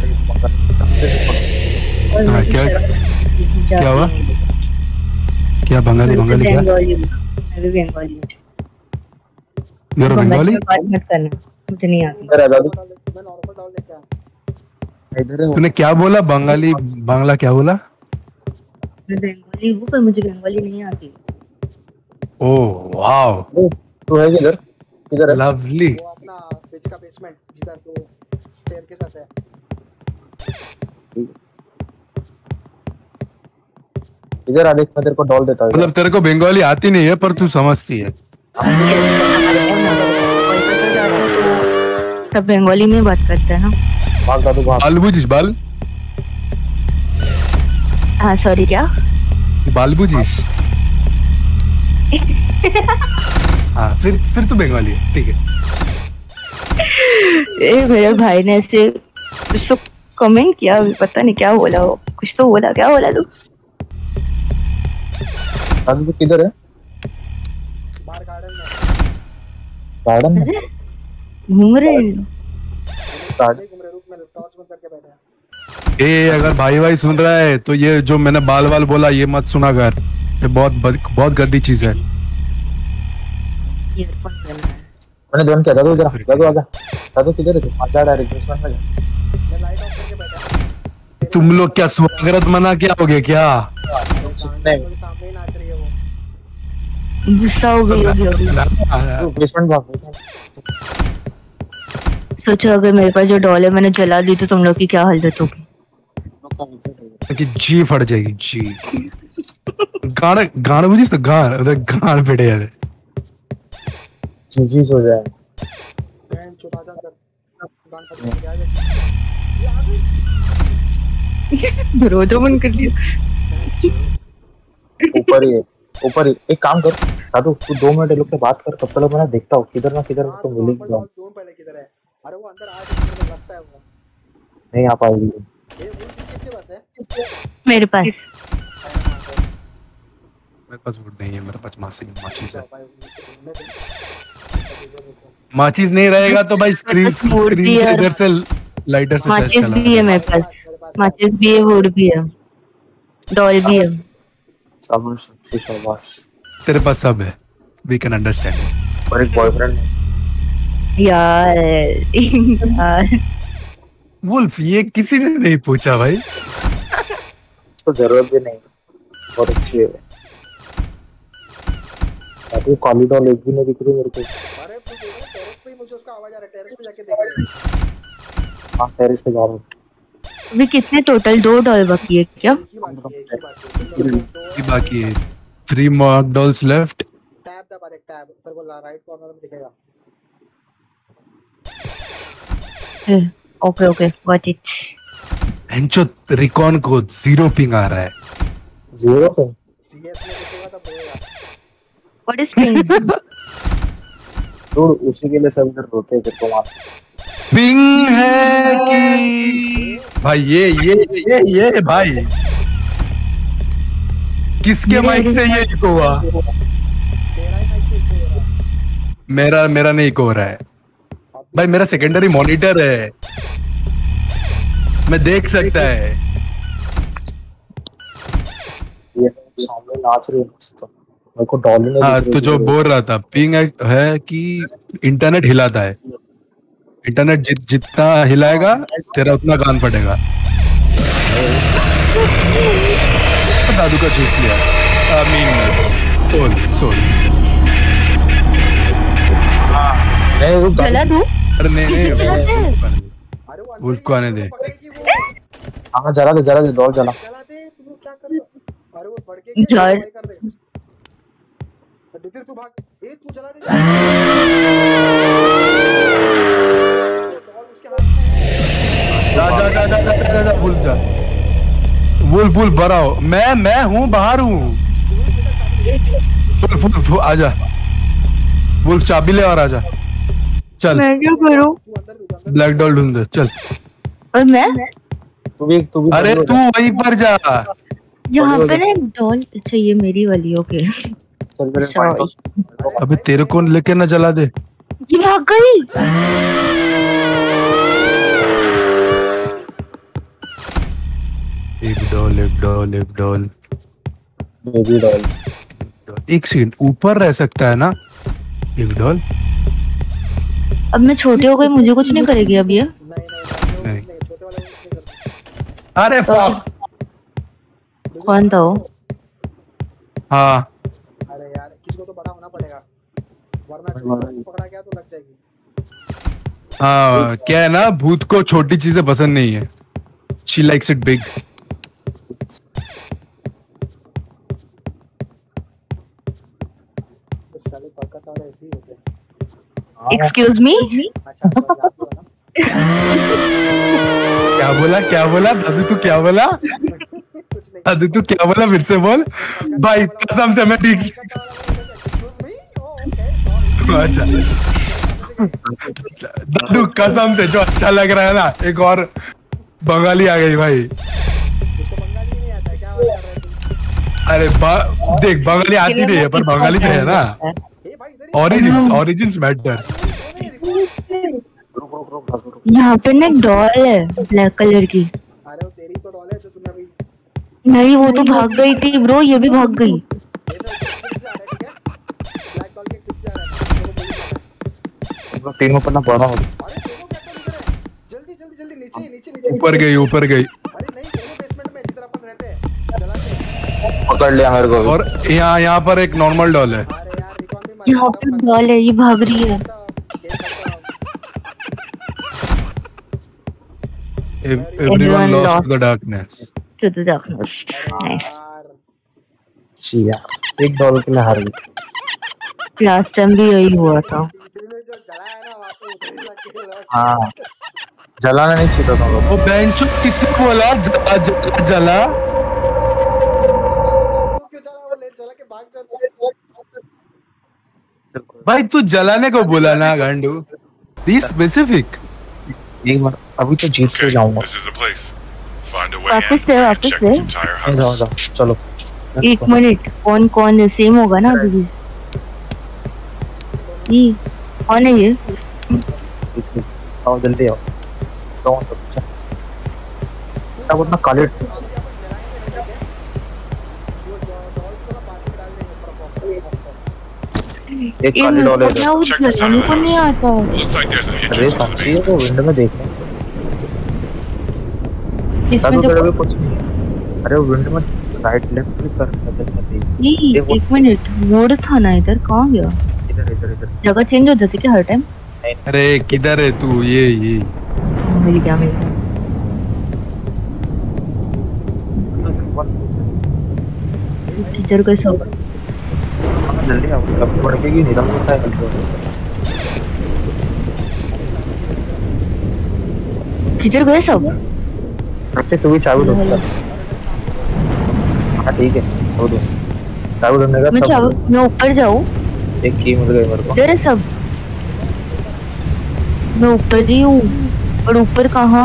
और हाँ, मैं क्या- जा- क्या हुआ? क्या बंगाली मैं बंगाली क्या बंगाली हूँ, मैं भी बंगाली हूँ। यूर बंगाली में बात मत करना मुझे नहीं आती। इधर है दादू मैं नॉर्मल डॉल लेके आया। इधर है वो। तूने क्या बोला बंगाली बांग्ला क्या बोला? मैं बंगाली हूँ पर मुझे बंगाली नहीं आती। ओह वाओ ओ, तू है किधर किधर है लवली वो अपना बीच का बेसमेंट जिधर तो स्टेयर के साथ है। इधर आ देख मैं तेरे को डॉल देता हूँ मतलब तेरे को बंगाली आती नहीं है पर तू समझती है। सब बंगाली में बात करते हैं ना। भाग दादू भाग बाल बुझिस बाल हाँ सॉरी क्या? बाल बुझिस हाँ फिर फिर तू बंगाली है ठीक है। ए, मेरे भाई ने ऐसे कुछ तो कमेंट किया अभी पता नहीं क्या बोला वो कुछ तो बोला क्या बोला तू? दादू तू किधर है बाहर गार्डन में गार्डन में अरे घूम रहे हैं गार्डन घूम रहे, रुक मैं टॉर्च बंद करके बैठा है। ए अगर भाई भाई सुन रहा है तो ये जो मैंने बाल वाल बोला ये मत सुना कर ये बहुत बद- बहुत गंदी चीज है। ईयरफोन पहना है। मैंने डोन किया दादू इधर आ, दादू आजा दादू किधर है तू आजा डायरेक्ट बेसमेंट में जा मैं लाइट ऑफ करके बैठा। तुम लोग क्या स्वागत मना क्या हो गया क्या? नहीं मेरे सामने ही नाच रही है वो। गुस्सा हो गई होगी अभी। तू बेसमेंट भाग बेसमेंट सोचो अगर मेरे पास जो डॉल है मैंने जला दी तो तुम लोग की क्या हालत होगी? कि जी फट जाएगी जी गाड़ गाड़ बुझिस तो गाड़ उधर गाड़ पेटे यार जी जी सो जाए बहन चुता जा अंदर। गान खत्म हो गया है। ये आ गई। दरवाजा बंद कर दिया। ऊपर ही है ऊपर ही एक काम कर दादू तू दो मिनट लोग से बात कर कब तक मैं देखता हूँ किधर ना किधर हाँ, तो तो मिलेगी नॉर्मल डॉल ढूंढ पहले किधर है। अरे वो अंदर आ गई, मुझे लगता है वो। नहीं आ पाएगी ये वो किसके पास है? मेरे पास मेरे पास वुड नहीं है मेरे पास माची माचिस है। भाई ढूंढने दे। माचिस नहीं रहेगा तो भाई स्क्रीन मेरे पास वुड स्क्रीन भी के है। इधर से लाइटर से माचिस चला भी है मेरे पास माचिस भी है वुड भी है डॉल भी है। शाबाश अच्छी शाबाश तेरे पास सब है वी कैन अंडरस्टैंड। और एक बॉयफ्रेंड यार यार वुल्फ ये किसी ने नहीं पूछा भाई। तो जरूरत भी नहीं बहुत अच्छी है दादू काली डॉल एक भी नहीं दिख रही मेरे को अरे तू देख रहा है, टेरेस पे ही मुझे उसका आवाज आ रहा है। टेरेस पे जाके देख। हाँ टेरेस पे जा रहा हूँ अभी कितने टोटल दो डॉल बाकी है क्या? एक ही बाकी है, एक ही बाकी है। तुम लोगों को दो ये बाकी है three more dolls left. Tab दबा दे, टैब तेरे को राइट कॉर्नर में दिखेगा। Okay okay got it. एंचो रिकॉन को जीरो पिंग आ रहा है। जीरो पे सीएस में दिखेगा तब बोलेगा। What is ping? तो उसी के लिए सब इधर रोते हैं तेरे को वहाँ पिंग है कि भाई ये ये ये ये भाई किसके माइक से ये इको हुआ? मेरा मेरा नहीं इको हो रहा है भाई, मेरा सेकेंडरी मॉनिटर है, मैं देख सकता है। ये सामने नाच रही है मस्त, मेरे को डॉली ने हाँ तो जो बोल रहा था पिंग है कि इंटरनेट हिलाता है, इंटरनेट जि, जितना हिलाएगा तेरा उतना कान फटेगा। दादू का चूस लिया। मीन सोल सोल नहीं रुक चला तू अरे नहीं नहीं वुल्फ को आने दे। हाँ जला दे जला दे डॉल जला। चला दे, तुम क्या कर रहे हो? अरे वो बढ़ के क्या यार। कर दे। दितिर तू भाग, ए तू जला दे। बॉल उसके हाथ में है। जा जा जा जा जा जा जा वुल्फ जा, वुल्फ वुल्फ भराओ। मैं मैं हूँ बाहर हूँ। वुल्फ वुल्फ आजा, वुल्फ चाबी ले और आजा। चल मैं क्या करूं? तू अंदर रुक, अंदर ब्लैक डॉल ढूंढ दे चल। और मैं तू भी तू भी अरे तू वहीं पर जा। यहाँ पे ना एक डॉल, अच्छा ये मेरी वाली, ओके चल मेरे सॉरी। अबे तेरे को लेके ना जला दे। ये भाग गई। एक डॉल एक डॉल एक डॉल बेबी डॉल। एक सेकंड, ऊपर रह सकता है ना एक डॉल? अब मैं छोटी हो गई, मुझे कुछ नहीं करेगी अब ये। नहीं नहीं नहीं। नहीं, छोटे वाले कुछ नहीं करते। अरे fuck। कौन था वो? हाँ अरे यार किसी को तो बड़ा होना पड़ेगा, वरना जो पकड़ा गया तो लग जाएगी। हाँ क्या है ना, भूत को छोटी चीजें पसंद नहीं है। She likes it big। इस साले बरकत वाले ऐसे ही होते हैं। Excuse me. अच्छा तो याद तो है क्या बोला क्या बोला दादू, तू क्या बोला ना, कुछ नहीं। दादू तू क्या बोला, फिर से बोल भाई कसम से मैं ठीक से- Excuse me? Oh, okay, sorry. अच्छा दादू कसम से जो अच्छा लग रहा है ना, एक और बंगाली आ गई भाई। उसको बंगाली नहीं आता है, क्या बात कर रहे हो तुम? अरे बा, देख बंगाली आती नहीं है पर बंगाली तो है ना। ए भाई इधर ही ओरिजिन्स ओरिजिन्स मैटर्स। रुक रुक रुक रुक। यहाँ पे ना एक डॉल है ब्लैक कलर की। अरे वो तेरी तो डॉल है जो तूने अभी नहीं वो तो भाग गई थी ब्रो, ये भी भाग गई। ये तो किस जा रहा है, ठीक है? ब्लैक डॉल के किस जा रहा है? दोनों पुलिस वाले। तो तीनों पर ना बड़ा हो। अरे दोनों क्या कर रहे हैं? जल्दी जल्दी जल्दी नीचे नीचे नीचे ऊपर गई ऊपर गई अरे नहीं, दोनों बेसमेंट में जिधर अपन रहते हैं, चलाते। पकड़ लिया मेरे को। और यहाँ यहाँ पर एक नॉर्मल डॉल है। अरे यार रिकॉर्ड भी मार यहाँ पे डॉल है, ये भाग रही है। Everyone lost to the darkness। To the darkness। Nice। जी यार एक डॉल के लिए हार गई। लास्ट टाइम भी यही हुआ था। जो जलाया है ना वहाँ पे उधर ही लग के हाँ जलाना नहीं चाहिए था तुम लोग। वो बेंचो किसने बोला जला जला जला? क्यों चला वो ले चला के भाग जाता है। भाई तू जलाने को बोला ना गांडू, बी स्पेसिफिक। एक बार अभी तो जीत के Okay, जाऊंगा। this is the place. Find a way वापस in से and वापस check से the entire नहीं, जाओ house. जाओ चलो। एक मिनट, कौन कौन है? सेम होगा ना अभी भी। ये कौन है ये? आओ जल्दी आओ। कौन तो अच्छा तब उतना काले एक काली डॉल है ना वो Check the side जलाने of the को नहीं house. आता। Looks like there's an अरे entrance to the साक्षी है basement. तो विंडो में देख रहे हैं। इसमें दादू तेरे देखो, भी कुछ नहीं है। अरे वो विंडो में राइट लेफ्ट क्लिक कर सकते हैं। यही ये वो- एक मिनट, मोड़ था ना इधर, कहाँ गया? इधर इधर इधर जगह चेंज हो जाती क्या हर टाइम? अरे किधर है तू? ये ये मिल गया मिल गया। इधर कोई सब जल्दी आओ अब बढ़ के ही निकल सकता है कंट्रोल। किधर गए सब? सबसे तू भी चाबी दो। हाँ ठीक है दो दो चाबी ढूंढने का मैं चाहूँ सब मैं ऊपर जाऊँ? एक की मिल गई मेरे को। इधर है सब। मैं ऊपर ही हूँ, और ऊपर कहाँ?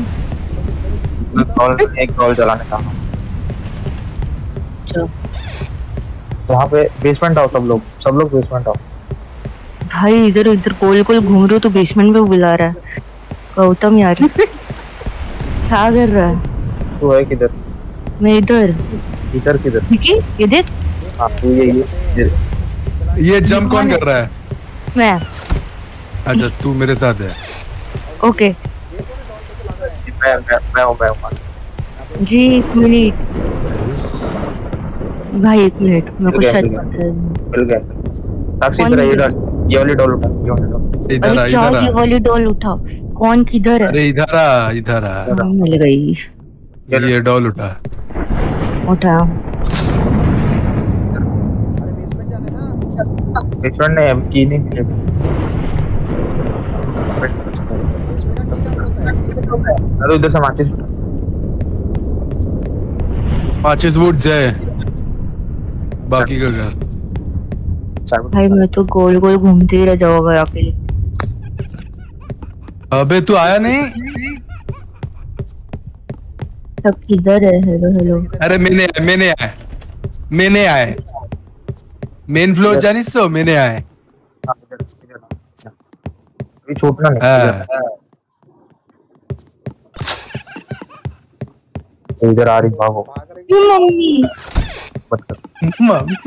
डॉल एक डॉल जलाने का। अच्छा वहाँ पे बेसमेंट आओ सब लोग, सब लोग बेसमेंट आओ। भाई इधर इधर गोल गोल घूम रहे हो तो बेसमेंट में बुला रहा है गौतम यार। क्या कर रहा है? तू है किधर? मैं इधर। इधर किधर? ठीक है ये देख। हाँ तू ये ये ये- ये जंप कौन कर रहा है? मैं। अच्छा तू मेरे साथ है। ओके मैं मैं मैं हूँ मैं हूँ। जी एक मिनट भाई, एक मिनट मेरे को मिल गया, शायद मिल गया। पता है। मिल गया। साक्षी कौन इधर है, मिल इधर ये वाली डॉल उठा, ये वाली डॉल। इधर आ अरे क्या इधर ये आ। वाली डॉल उठाओ? कौन किधर है? अरे इधर आ इधर आ। हाँ, मिल गई। ये डॉल उठा। उठा। बेसमेंट ने अब की नहीं दिए। अरे इधर से माचिस उठा। माचिस वुड्स है बाकी का घर। भाई मैं तो गोल गोल घूमते ही रह जाऊंगा अकेले। अबे तू आया नहीं? सब किधर है? Hello hello. अरे मैंने मैंने आए मैंने आए मेन फ्लोर जानिस तो मैंने आए। हाँ, इधर इधर अच्छा अभी छूटना नहीं। हाँ। इधर इधर आ रही भागो क्यों मम्मी? मत कर। मम्मी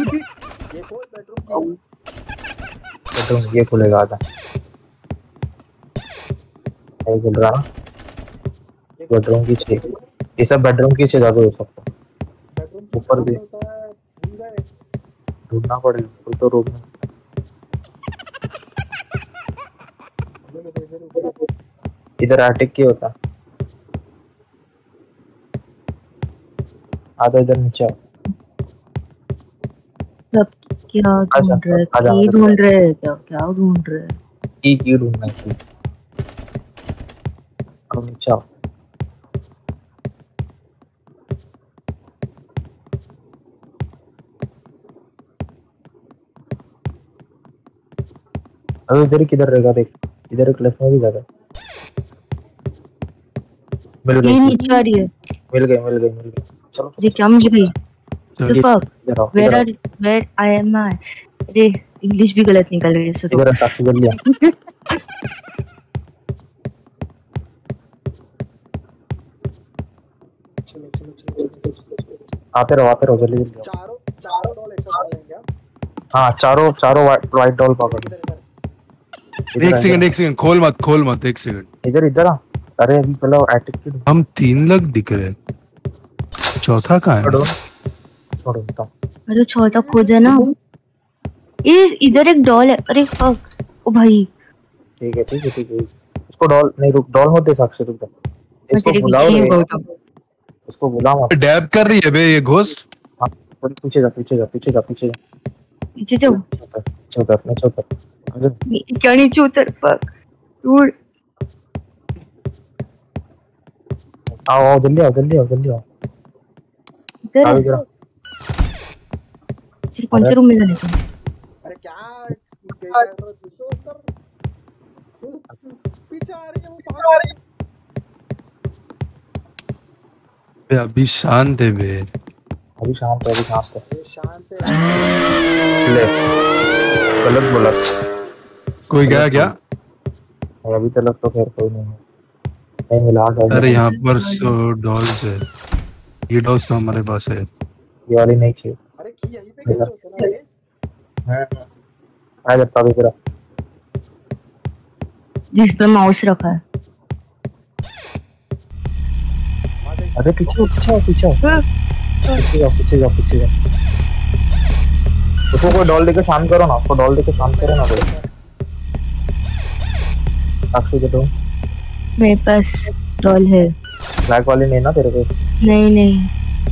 बेडरूम ये खुलेगा आधा नहीं खुल रहा ना। बेडरूम की छे ये सब बेडरूम की छे ज्यादा हो सकता ऊपर भी ढूंढना पड़ेगा कोई तो रूम में। इधर अटैक क्या होता आधा इधर नीचे आओ। सब क्या ढूंढ रहे? आजा, की आजा। ढूंढ रहे हैं? क्या क्या ढूंढ रहे हैं? की की ढूंढना है की अब नीचे आओ। अभी इधर ही किधर रहेगा देख इधर एक लेफ्ट में भी जाएगा। मिल ये गई नीचे आ रही है। मिल गई मिल गई मिल गई चलो ये क्या मिल गई? चल। The fuck? इधर आओ Where इधर are where I am I? अरे इंग्लिश भी गलत निकल रही है इससे तो। इधर साक्षी जल्दी आ। आते रहो आते रहो जल्दी जल्दी चारों चारों डॉल एक साथ डालेंगे क्या? हाँ चारों चारों वाइट डॉल पकड़ एक सेकंड एक सेकंड खोल मत खोल मत एक सेकंड। इधर इधर आ। अरे अभी पहले एटीट्यूड हम तीन लोग दिख रहे हैं, चौथा कहाँ है? छोड़ो छोड़ो तो अरे छोटा खोज है ना। ये इधर एक डॉल है। अरे फक ओ भाई। ठीक है ठीक है ठीक है उसको डॉल नहीं रुक डॉल मत दे साक्षी रुक जा इसको तेरे बुलाओ पीछे रे ही गौतम। उसको बुलाओ मत। डैब कर रही है बे ये घोस्ट। हाँ थोड़ी पीछे जा पीछे जा पीछे जा पीछे जा पीछे जाओ। नीचे उतर नीचे उतर अरे नी- क्या नीचे उतर? फक दूर। आओ आओ जल्दी आओ जल्दी आओ जल्दी आओ इधर आओ है। इधर आओ। सिर्फ कौन से रूम में जाने का? अरे क्या पीछे उतर पीछे आ रही है वो भाग रही है। बे अभी शांत है बे। अभी शांत है अभी शांत है ये शांत है। ले गलत बोला कोई गया क्या? और अभी तक तो खैर कोई नहीं है नहीं मिला है अरे यहाँ पर सो डॉल्स है, ये डॉल्स तो हमारे पास है। ये वाली नहीं चाहिए। अरे की यहीं पे गए होते ना ये। हाँ आ जाता अभी तेरा जिस पे माउस रखा है। अरे पीछे पीछे आओ पीछे आओ पीछे जाओ पीछे जाओ पीछे जाओ उसको कोई डॉल देके शांत करो ना उसको डॉल देके शांत करो ना कोई साक्षी दे दो मेरे पास डॉल है। ब्लैक वाली नहीं ना तेरे को नहीं नहीं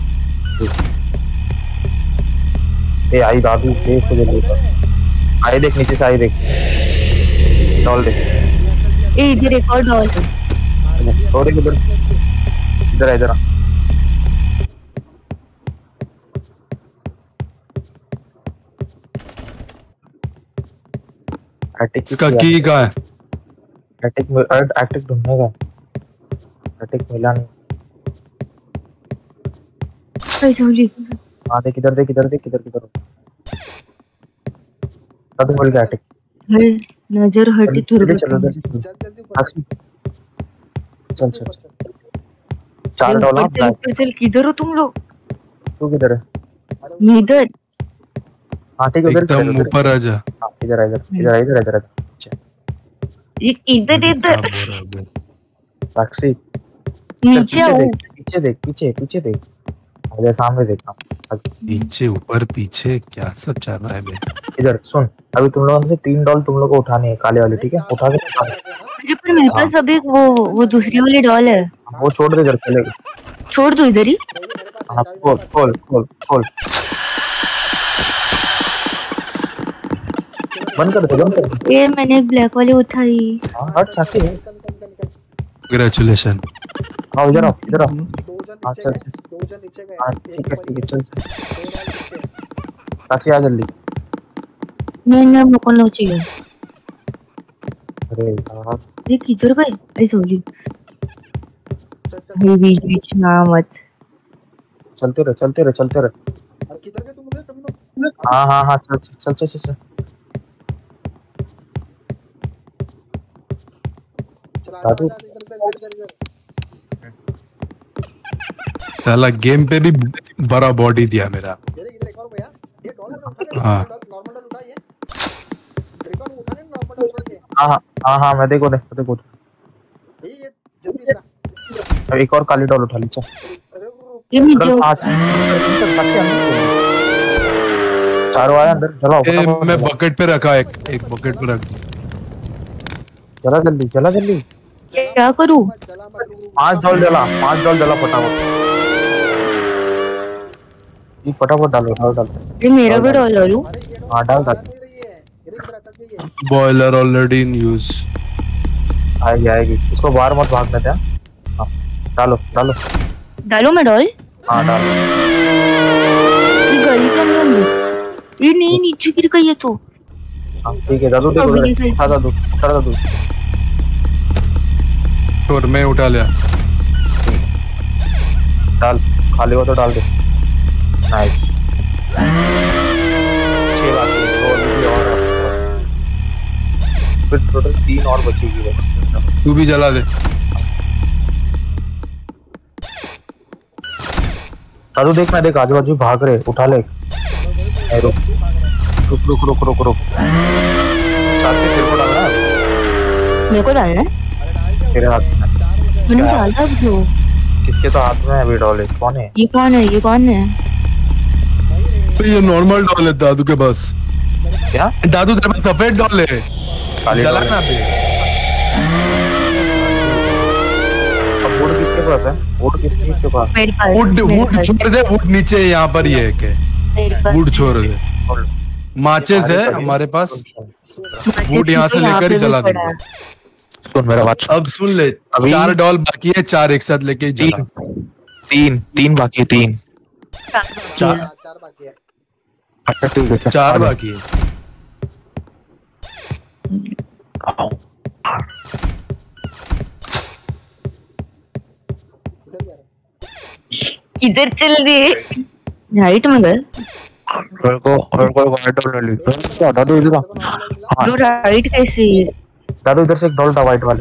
ए आई दादू देख को जल्दी ऊपर आई देख नीचे से आई देख डॉल देख ए इधर एक और डॉल है। थोड़े इधर इधर इधर इसका की कहाँ है? एटिक एटिक ढूंढने का, एटिक मिला नहीं। जी हाँ देख इधर देख इधर देख इधर किधर कदम बोल के एटिक नजर हटी चलो चलो चल जल्दी ऊपर चल चल चल चार डॉलर ऊपर चल। किधर हो तुम लोग? तू किधर है? मैं इधर। हाँ ठीक है उधर एकदम ऊपर आ जा। हाँ इधर इधर इधर इधर इधर इधर इधर साक्षी नीचे आओ। पीछे देख पीछे पीछे देख इधर सामने देखना। पीछे ऊपर पीछे क्या सब चल रहा है बे? इधर सुन, अभी तुम लोगों में से तीन डॉल तुम लोग को उठाने हैं, काले वाले, ठीक है? उठा के मुझे पर मेरे पास अभी वो वो दूसरी वाली डॉल है। वो छोड़ दे इधर, चलेगा छोड़ दो इधर ही। हाँ खोल खोल खोल खोल बंद कर दे बंद कर दे। ये मैंने एक ब्लैक वाली उठाई। हाँ हट साक्षी। कांग्रेचुलेशन। आओ इधर आओ इधर आओ। दो जन हाँ नीचे चल गए, दो जन नीचे गए। हाँ ठीक है ठीक है चल चल साक्षी आ जल्दी। नहीं नहीं मेरे को नहीं चाहिए। अरे यार ये किधर गए? अरे सोली चल चल ये बीच बीच ना मत। चलते रहे चलते रहे चलते रहे। और किधर गए तुम लोग? तुम लोग हाँ हाँ हाँ चल चल चल चल चल चला दादू। इधर इधर इधर इधर। साला गेम पे भी बड़ा बॉडी दिया मेरा। ये देख इधर एक और भैया, ये डॉल उठा हाँ। नॉर्मल डॉल उठा। ये एक और उठा ले नॉर्मल डॉल छोड़ के। हाँ हाँ हाँ हाँ मैं देखो देखो देखो ये ये जल्दी इधर आ। एक और काली डॉल उठा ली चल। अरे रुक ये नीचे आओ। पाँच चारों आए अंदर चलाओ ए, फटाफट मैं चलाओ। बकेट पे रखा एक एक बकेट पे रख। चला जल्दी चला जल्दी। क्या करूं? चला मत रुक। पांच डॉल डला पांच डॉल डला फटाफट ये फटाफट डालो डाल डाल ये मेरा भी डॉल लूं। अरे ये डॉल हाँ डाल डाल नहीं रही है। ये देख इधर अटक गई है। Boiler already in use. आएगी आएगी इसको बाहर मत भागने दे। हाँ डालो डालो डालो मैं डॉल। हाँ डालो। ये गली के अंदर ये नहीं नीचे गिर गई है तो। हाँ ठीक है दादू देखो अभी उधर। नहीं उठा दादू उठा दादू और मैं उठा लिया। डाल खाली हो तो डाल दे। नाइस छह बाकी है, दो अभी भी और है। फिर टोटल तीन और बचेगी बस। तू भी जला दे। दादू देख मैं देख आजू बाजू भाग रहे उठा ले। नहीं, रुक रुक रुक रुक रुक रुक चाहते तेरे को डालना है? मेरे को डालना है। तेरे हाथ में मैंने डाला अब जो। किसके तो हाथ में है अभी डॉल कौन है? ये कौन है? ये कौन है? तो ये नॉर्मल डॉल है दादू के पास। क्या दादू तेरे पास सफेद डॉल है। काली जला डॉल ना है? बे। अब वुड किसके पास है? वुड किस किसके पास? मेरे पास। वुड मेरे वुड पास, छोड़ दे। वुड नीचे यहाँ पर ये है मेरे पास। वुड छोड़ दे। माचिस है हमारे पास। वुड यहाँ से यहाँ लेकर पे ही भी जला पड़ा देंगे। है। सुन मेरा बात सुन। अब सुन ले अभी- चार डॉल बाकी है। चार एक साथ लेके जला। तीन तीन तीन बाकी है तीन। चार चार चार बाकी है। अच्छा ठीक है चार बाकी है। इधर जा रहा। इधर चल दे। राइट में गए। मेरे को मेरे को वाइट डॉल ले ली। क्या दादू इधर आ। हाँ जो राइट कैसे है? दादू इधर से एक डॉल था वाइट वाले।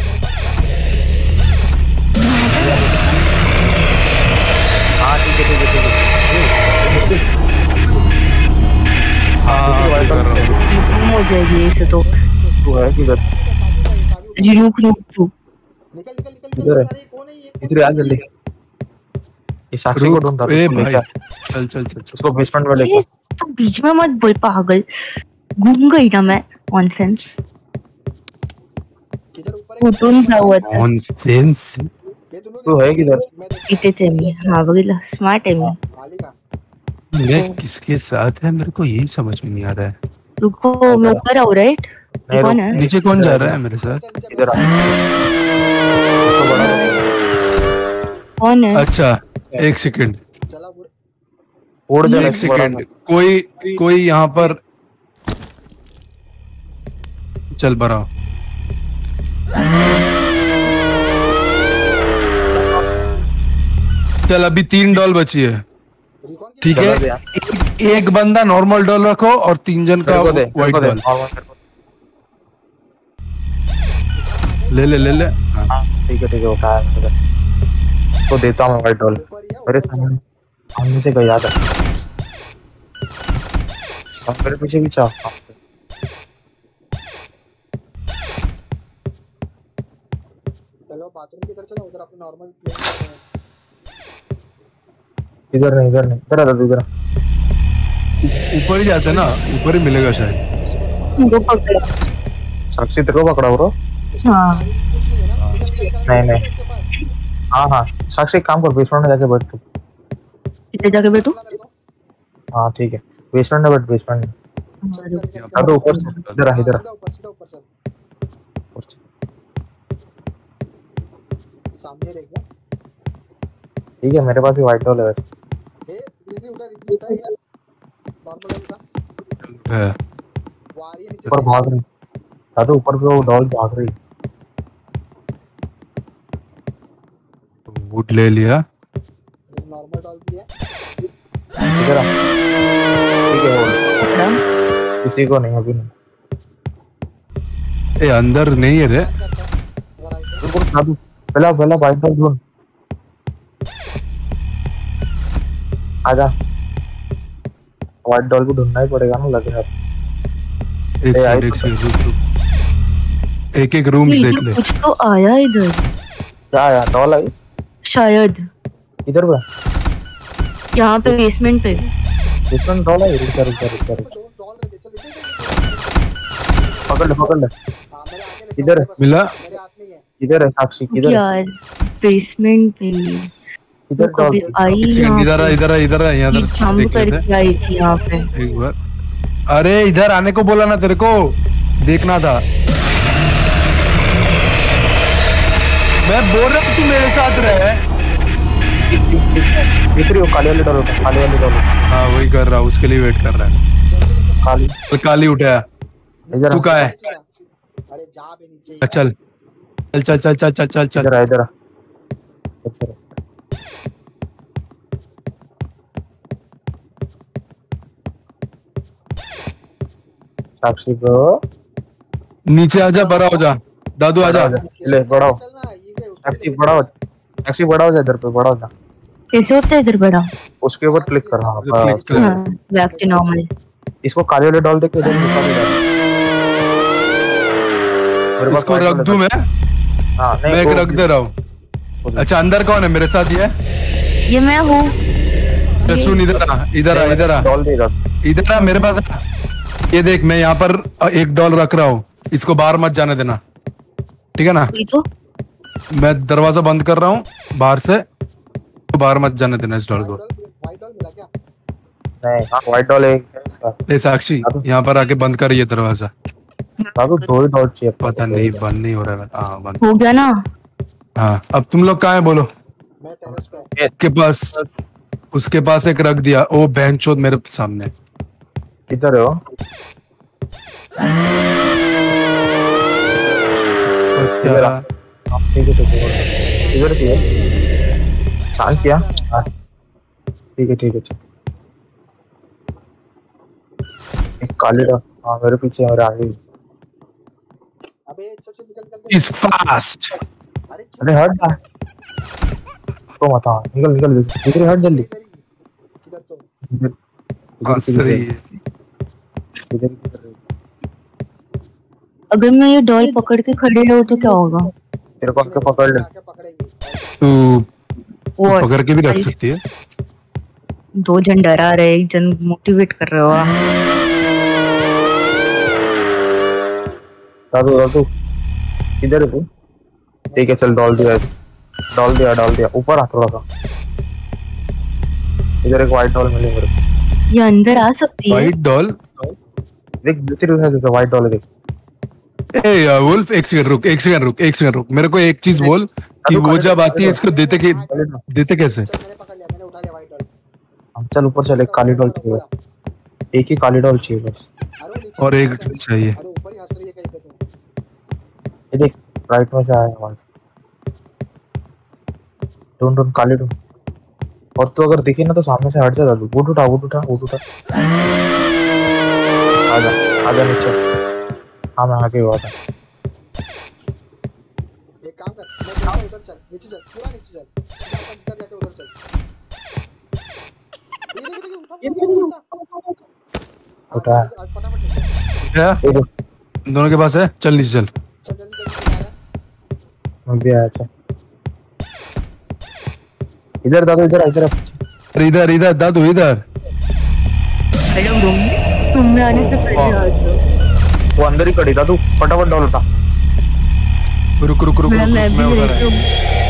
हाँ ठीक है ठीक है ठीक है। हाँ वाइट डॉल खत्म हो जाएगी ऐसे तो। तू है किधर? रुक रुक तू। निकल निकल निकल इधर है। अरे कौन है ये? इधर आ जल्दी। ये साक्षी को ढूंढ ए दादू भाई लेके चल चल चल चल। उसको बेसमेंट में ये लेके। तो बीच में मत बोल पागल। घूम गई ना मैं। नॉनसेंस। किधर ऊपर है? उठून जा हुआ था। नॉनसेंस। ये दोनों तू है किधर? मैं देख इतने से मैं हाँ बगैर स्मार्ट है मैं। खाली का। मैं किसके साथ है मेरे को यही समझ में नहीं आ रहा है। रुको मैं ऊपर आऊँ राइट? नहीं, कौन रुक। है? नीचे कौन जा रहा है मेरे साथ? इधर आ। उसको बड़ा कौन है? अच्छा एक सेकंड चला पूरे। उड़ जा एक सेकंड। कोई कोई यहाँ पर चल बरा। चल अभी तीन डॉल बची है, रिकॉन की ठीक है। चलो यार। एक, एक बंदा नॉर्मल डॉल रखो और तीन जन का मेरे को दे, व्हाइट मेरे को दे, डॉल। normal मेरे को। ले ले ले ले। हाँ ठीक है ठीक है, उठाया मेरे को। तो देता हूँ मैं व्हाइट डॉल। ऊपर ही है, मेरे ऊपर ही है। सामने सामने से गया था। और मेरे पीछे भी चाह। चलो बाथरूम की तरफ चलो, उधर अपने नॉर्मल प्लेन करते हैं। इधर नहीं, इधर नहीं, इधर आ दादू, इधर आ। ऊपर ही जाते ना, ऊपर ही मिलेगा शायद। वो पकड़ा। साक्षी तेरे को पकड़ा ब्रो? हाँ नहीं नहीं, हाँ हाँ साक्षी एक काम कर, बेसमेंट में जाके बैठ तू। कितने जाके बैठू? हाँ ठीक है, बेसमेंट में बैठ, बेसमेंट में। दादू ऊपर से, इधर आ, इधर आ। सीधा ऊपर, सीधा ऊपर चल। ऊपर से। सामने रह गया। ठीक है, मेरे पास ही व्हाइट डॉल है वैसे। ए रिव्यू उधर, रिव्यू उधर यार। नॉर्मल वाला था। है। वो आ रही है नीचे ऊपर से। भाग रही दादू, ऊपर पे वो डॉल भाग रही। वुड ले लिया। नॉर्मल डॉल भी है। इधर आ। ठीक है, वो किसी को नहीं, अभी नहीं। ए अंदर नहीं है रे। अगर आई तो रुको दादू, पहला पहला व्हाइट डॉल ढूंढ। आजा, व्हाइट डॉल को ढूंढना ही पड़ेगा ना, लग रहा है। एक ए, सेकंड आई एक तो- सेकंड रुक रुक। एक एक रूम्स ये देख ले। कुछ तो आया इधर क्या आया? डॉल आई शायद, इधर पे? यहाँ पे बेसमेंट पे। बेसमेंट डॉल आई? रुक जा रुक जा रुक जा रुक जा। डॉल डॉल रह गए, चल इधर इधर। पकड़ ले पकड़ ले। हां मेरे आगे लेके इधर आओ, बस मिला? मेरे हाथ में ही है। इधर है साक्षी, इधर है, यार बेसमेंट पे इधर वो डॉल। कभी आई एक सेकंड, यहाँ इधर आ पे, इधर आ इधर आ यहाँ ये इधर जंप देख लेते करके आई थी यहाँ पे। हैं। एक बार। अरे इधर आने को बोला ना तेरे को, देखना था। मैं बोल रहा हूँ तू मेरे साथ रहे। दिख रही हो काली वाली डॉल? काली वाली डॉल, हाँ वही कर रहा हूँ, उसके लिए वेट कर रहा है। काली। तो काली उठाया। इधर तू आ, कहाँ है? अरे जा बे नीचे। चल चल चल चल चल चल चल चल। इधर आ, इधर आ। अच्छा साक्षी को नीचे आजा, बड़ा हो जा। दादू आजा। ले बड़ा हो। चलना ये के साक्षी बड़ा हो, साक्षी बड़ा हो जा, इधर पे बड़ा हो जा। कैसे होता है इधर बड़ा? उसके ऊपर क्लिक कर। हाँ क्लिक बस। कर। हाँ बैक टू नॉर्मल। इसको काली वाली डॉल देख के इधर निकाल दे। मेरे पास इसको white रख doll दूं है। मैं? हाँ नहीं, मैं एक वो- रख दे रहा हूँ। अच्छा अंदर कौन है मेरे साथ? ये ये मैं हूँ। ये सुन, इधर आ इधर आ इधर आ डॉल देगा। इधर आ मेरे पास आ। ये देख, मैं यहाँ पर एक डॉल रख रहा हूँ, इसको बाहर मत जाने देना, ठीक है ना? ये तो मैं दरवाजा बंद कर रहा हूँ बाहर से, तो बाहर मत जाने देना इस डॉल को। व्हाइट डॉल मिला क्या? नहीं हाँ, व्हाइट डॉल एक है इसका। ए साक्षी, यहाँ पर आके बंद कर ये दरवाजा। बाबू दो ही डॉल चाहिए। पता नहीं बंद नहीं हो रहा है। हाँ बंद। हो गया ना? हाँ अब तुम लोग कहाँ है बोलो? मैं टेरेस पे। उसके पास उसके पास एक रख दिया। ओ बहन चोद मेरे सामने। किधर है वो? इधर आ। हाँ, ठीक है ठीक है, इधर से है। शांत किया। हाँ ठीक है ठीक है, चल। एक काली डॉल, हाँ मेरे पीछे है, मेरे आगे। अबे चल चल निकल निकल। Is fast. अरे क्यों? अरे हट जा तो मत। हाँ निकल निकल, इधर हट जल्दी। इधर ही किधर तो इधर हंस रही है। इधर इधर। अगर मैं ये डॉल पकड़ के खड़े रहो तो क्या होगा? तेरे को आके पकड़ ले। आके पकड़ेगी। तू तू वो पकड़ के भी रख सकती है। दो जन डरा रहे, एक जन मोटिवेट कर रहे हो आप। दादू दादू इधर है तू? ठीक है चल, डॉल दिया इसे। डॉल दिया डॉल दिया। ऊपर आ थोड़ा सा। इधर एक व्हाइट डॉल मिली मेरे को। ये अंदर आ सकती है? White doll. देख दूसरी है, जैसे व्हाइट डॉल देख। ए वुल्फ, एक सेकंड रुक एक सेकंड रुक एक सेकंड रुक मेरे को एक चीज बोल कि वो जब आती है इसको देते के देते कैसे? चल मैंने पकड़ लिया, मैंने उठा लिया व्हाइट डॉल। हम चल ऊपर चल, एक काली डॉल चाहिए। एक ही काली डॉल चाहिए बस। अरे वो नीचे और एक अरे चाहिए। ऊपर ही हंस रही है कहीं पे तो। ये देख राइट में से आया आवाज। ढूंढ ढूंढ काली ढूंढ। और तो अगर दिखे ना तो सामने से हट जा दादू। वुड उठा वुड उठा वुड उठा। आजा आजा नीचे। हाँ मैं आगे हुआ था। एक काम कर, मैं बोलता हूँ इधर चल, नीचे चल, पूरा नीचे चल, जहाँ अपन जिधर जाते उधर चल। ये देखो देखो, उठा उठा उठा उठा। उठा। आज फटाफट चल क्या दोनों के पास है? चल नीचे चल। चल जल्दी जल्दी आ रहा है। मैं भी आया था। इधर दादू इधर इधर। अरे इधर इधर दादू इधर। हेलो रूम तुमने आने से पहले आ जाओ। वो अंदर ही खड़ी दादू। फटाफट डाल उठा। रुक रुक रुक मैं रुक मैं मैं भी उठा यही रहा हूँ।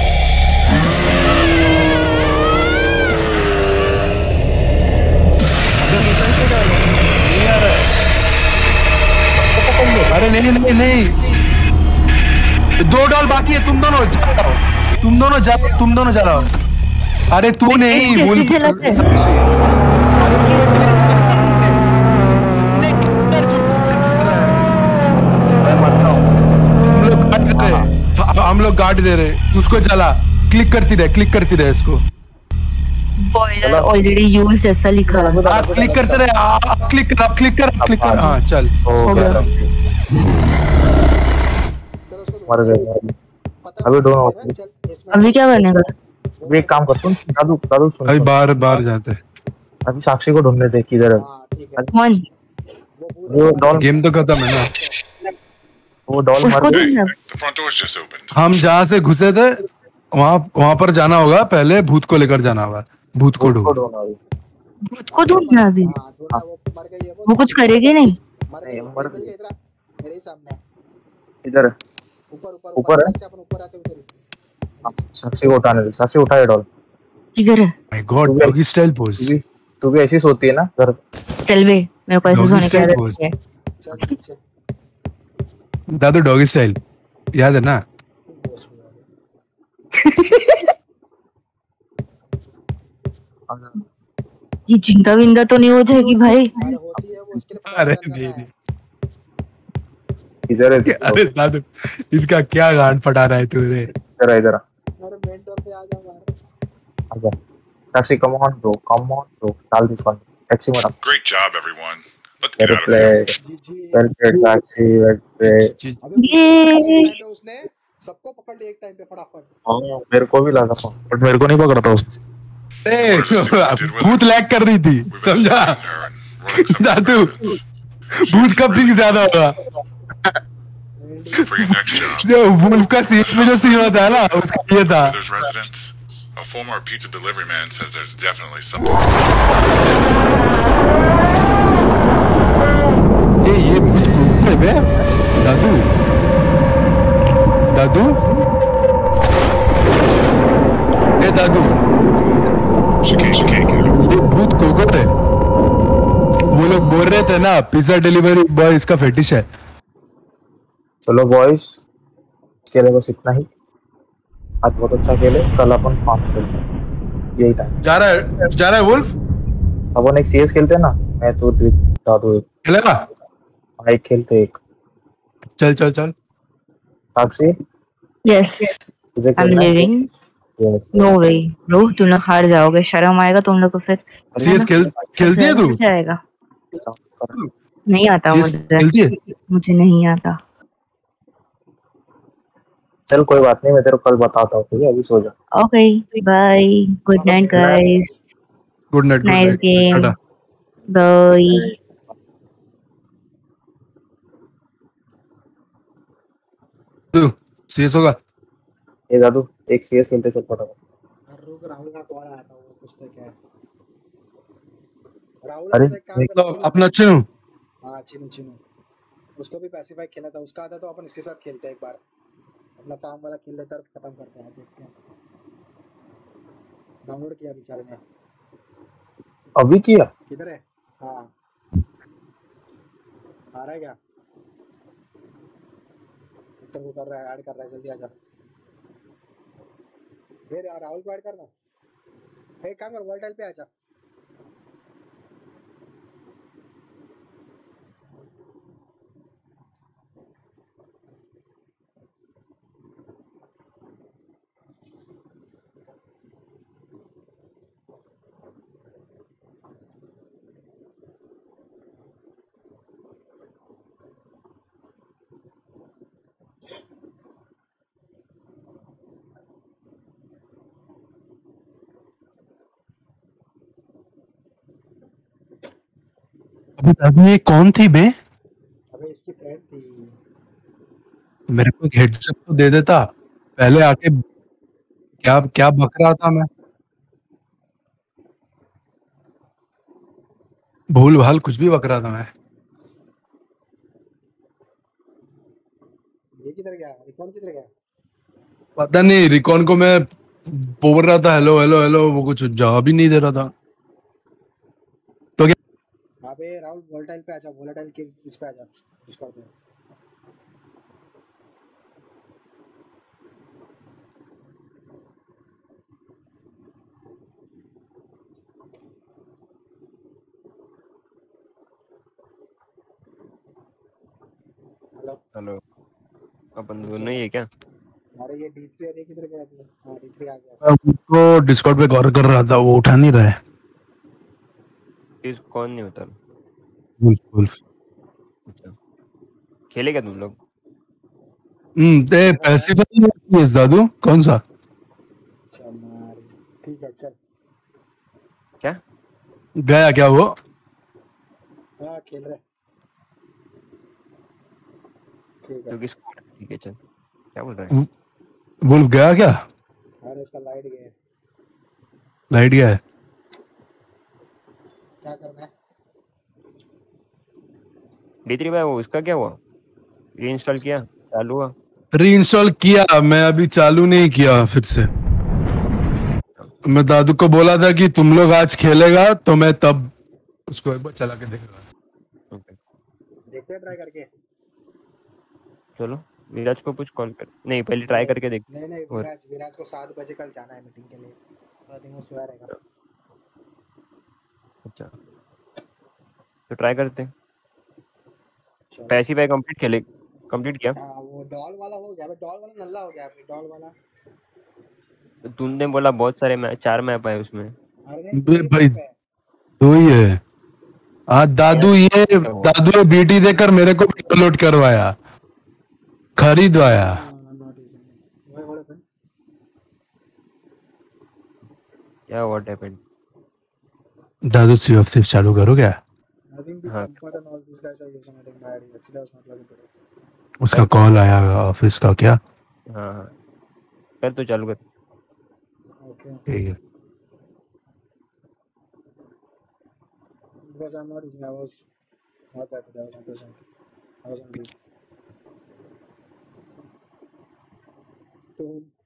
अरे नहीं नहीं नहीं दो डॉल बाकी है। तुम दोनों जा रहा हो। तुम दोनों जा तुम दोनों जा रहा हो। अरे तू नहीं कैसे बोल चलाते हैं? हम लोग गार्ड दे रहे। उसको चला क्लिक करती रहे क्लिक करती रहे इसको। बॉयलर ऑलरेडी यूज्ड ऐसा लिखा है। आप क्लिक करते रहे। आप क्लिक कर आप क्लिक कर क्लिक कर। हाँ चल हो गया। मर गए। अभी दोनों अभी क्या बनेगा? अभी एक काम कर सुन दादू दादू सुन। अभी बाहर बाहर जाते हैं। अभी साक्षी को ढूंढने दे किधर है। कौन? वो डॉल गेम तो खत्म है ना। वो डॉल मर उसको गई। ढूंढना। The front door's just opened. हम जहाँ से घुसे थे वहाँ वहाँ पर जाना होगा। पहले भूत को लेकर जाना होगा। भूत को उसको ढूंढ। ढूंढना अभी। उसको ढूंढना अभी। हाँ ढूंढा, वो मर गई है। वो कुछ करेगी नहीं। मर नहीं, गई मर मिल गई। इधर मेरे ही सामने इधर है। ऊपर ऊपर ऊपर है? से अपन ऊपर आते उधर। साक्षी को उठाने दे। साक्षी उठा ये डॉल। किधर है? My god doggy style pose. तू भी तू भी ऐसी सोती है ना घर। चल बे मेरे को ऐसे Doggy सोने की style आदत pose. नहीं है। चल नीचे दादू डॉगी स्टाइल याद है ना। बोस में आ गया। ये चिंता विंदा तो नहीं हो जाएगी भाई? अरे होती है वो, उसके लिए अरे पता नहीं करना है। नहीं इधर है। अरे दादू इसका क्या गांड फटा रहा है तू रे। इधर है, इधर आ। अरे मेन डोर पे आ जा मार। आजा। Sakshi come on bro come on bro. डाल दिस वन। टैक्सी में डाल। Great job, everyone. Let's get well out of here. Played G G well played Sakshi well played. अबे ये टाइम पे उसने सबको पकड़ लिया एक टाइम पे फटाफट। हाँ मेरे को भी लगा था बट मेरे को नहीं पकड़ा था उसने। ए, भूत लैग कर रही थी We've been समझा। studying her and running some Dadu experiments. भूत का पिंग ज्यादा होगा। So for your next job, जो वुल्फ का सीट में जो सीन होता है ना उसका ये था। where there's residents, a former pizza delivery man says there's definitely something. ये ये भूत है बे। दादू दादू ए दादू She can't, she can't get out. ये भूत कोकर है। वो लोग बोल रहे थे ना पिज्जा डिलीवरी बॉय इसका फेटिश है। चलो बॉयज खेले बस इतना ही। आज बहुत अच्छा खेले। कल अपन फार्म खेलते हैं। यही टाइम। जा रहा है जा रहा है वुल्फ। अपन एक सीएस खेलते हैं ना। मैं तो दादू एक खेलेगा। एक खेलते एक। चल चल चल। साक्षी यस तुझे आई एम खेलना है? Living. Yes no way bro तुम लोग हार जाओगे। शर्म आएगा तुम लोग को फिर। सीएस खेल खेलती है तू। जाएगा नहीं आता CS मुझे। खेलती है। मुझे नहीं आता। चल कोई बात नहीं मैं तेरे को कल बताता हूँ। ठीक है अभी सो जा। Okay bye good night guys. Good night good nice night game tata. Bye. तू सीएस होगा। ये दादू एक सीएस खेलते चल फटाफट। और रुक, राहुल का कॉल आया था, वो पूछते क्या है। राहुल अरे, अपना एक काम देख कर, तो अपना चिनू हाँ चिनू चिनू उसको भी पैसिफाई खेलना था। उसका आता तो अपन इसके साथ खेलते हैं एक बार। अपना फार्म वाला खेल लेते और खत्म करते हैं। देखते हैं डाउनलोड किया बेचारे ने। अभी किया। किधर है? हाँ आ रहा है क्या? उत्तर को कर रहा है, ऐड कर रहा है। जल्दी आ जा। फिर राहुल को ऐड करना। एक काम कर वॉल्टाइल पे आ जा। अभी अभी ये कौन थी बे? अबे इसकी फ्रेंड थी। मेरे को एक हेडसअप तो दे देता पहले आके। क्या क्या बक रहा था मैं? भूल भाल कुछ भी बक रहा था मैं। ये किधर गया, रिकॉन किधर गया? पता नहीं, रिकॉन को मैं बोल रहा था हेलो हेलो हेलो, वो कुछ जवाब ही नहीं दे रहा था। तो क्या? अबे राहुल वोलेटाइल पे आजा, वोलेटाइल के इस पे आजा, डिस्कॉर्ड पे। हेलो। हेलो। अपन हाँ, दोनों क्या? ही है क्या? अरे ये डी थ्री और ये किधर गया अभी? हाँ डी थ्री आ गया। मैं उसको डिस्कॉर्ड पे कॉल कर रहा था, वो उठा नहीं रहा है। किस कौन नहीं होता? Wolf wolf. अच्छा, खेलेगा तुम लोग? हम्म ते देखा क्या? पैसिफाई यस दादू कौन सा? चल मार, ठीक है चल। क्या? गया क्या वो? हाँ खेल रहे, ठीक है। तो किस ठीक है चल। क्या बोल रहा है? वु- वुल्फ गया क्या? अरे उसका लाइट गया, लाइट गया है। क्या करना है? डी थ्री भाई वो उसका क्या हुआ? रीइंस्टॉल किया, चालू हुआ? रीइंस्टॉल किया, मैं अभी चालू नहीं किया फिर से। मैं दादू को बोला था कि तुम लोग आज खेलेगा तो मैं तब उसको एक बार चला के देखूंगा। ओके, देखते हैं ट्राई करके। चलो विराज को कुछ कॉल कर, नहीं पहले ट्राई नहीं करके देखते नहीं नहीं, और विराज विराज को सात बजे कल जाना है मीटिंग के लिए, तो आई थिंक वो सोया रहेगा। अच्छा तो ट्राई करते हैं। चलो। पैसी भाई कंप्लीट खेले, कंप्लीट किया? हाँ वो डॉल वाला हो गया, डॉल वाला नल्ला हो गया अभी, डॉल वाला। तो तुमने बोला बहुत सारे मैप, चार मैप है उसमें। अरे नहीं, दो बे ही भाई मैप है। दो ही है। हाँ दादू, ये क्या हुआ? दादू ने बीटी देकर मेरे को डाउनलोड करवाया, खरीदवाया। Not easy. Why what happened? क्या व्हाट हैपेंड? दादू सी ऑफ सिर्फ चालू करो क्या? आई थिंक दिस हाँ Sampat and all this guys are using I think my ID, actually I was not login today. उसका कॉल आया ऑफिस का क्या? हाँ हाँ, कर तो चालू कर। ओके, ठीक है। Because I am not using, I was not that, I was on present, I was on leave. तो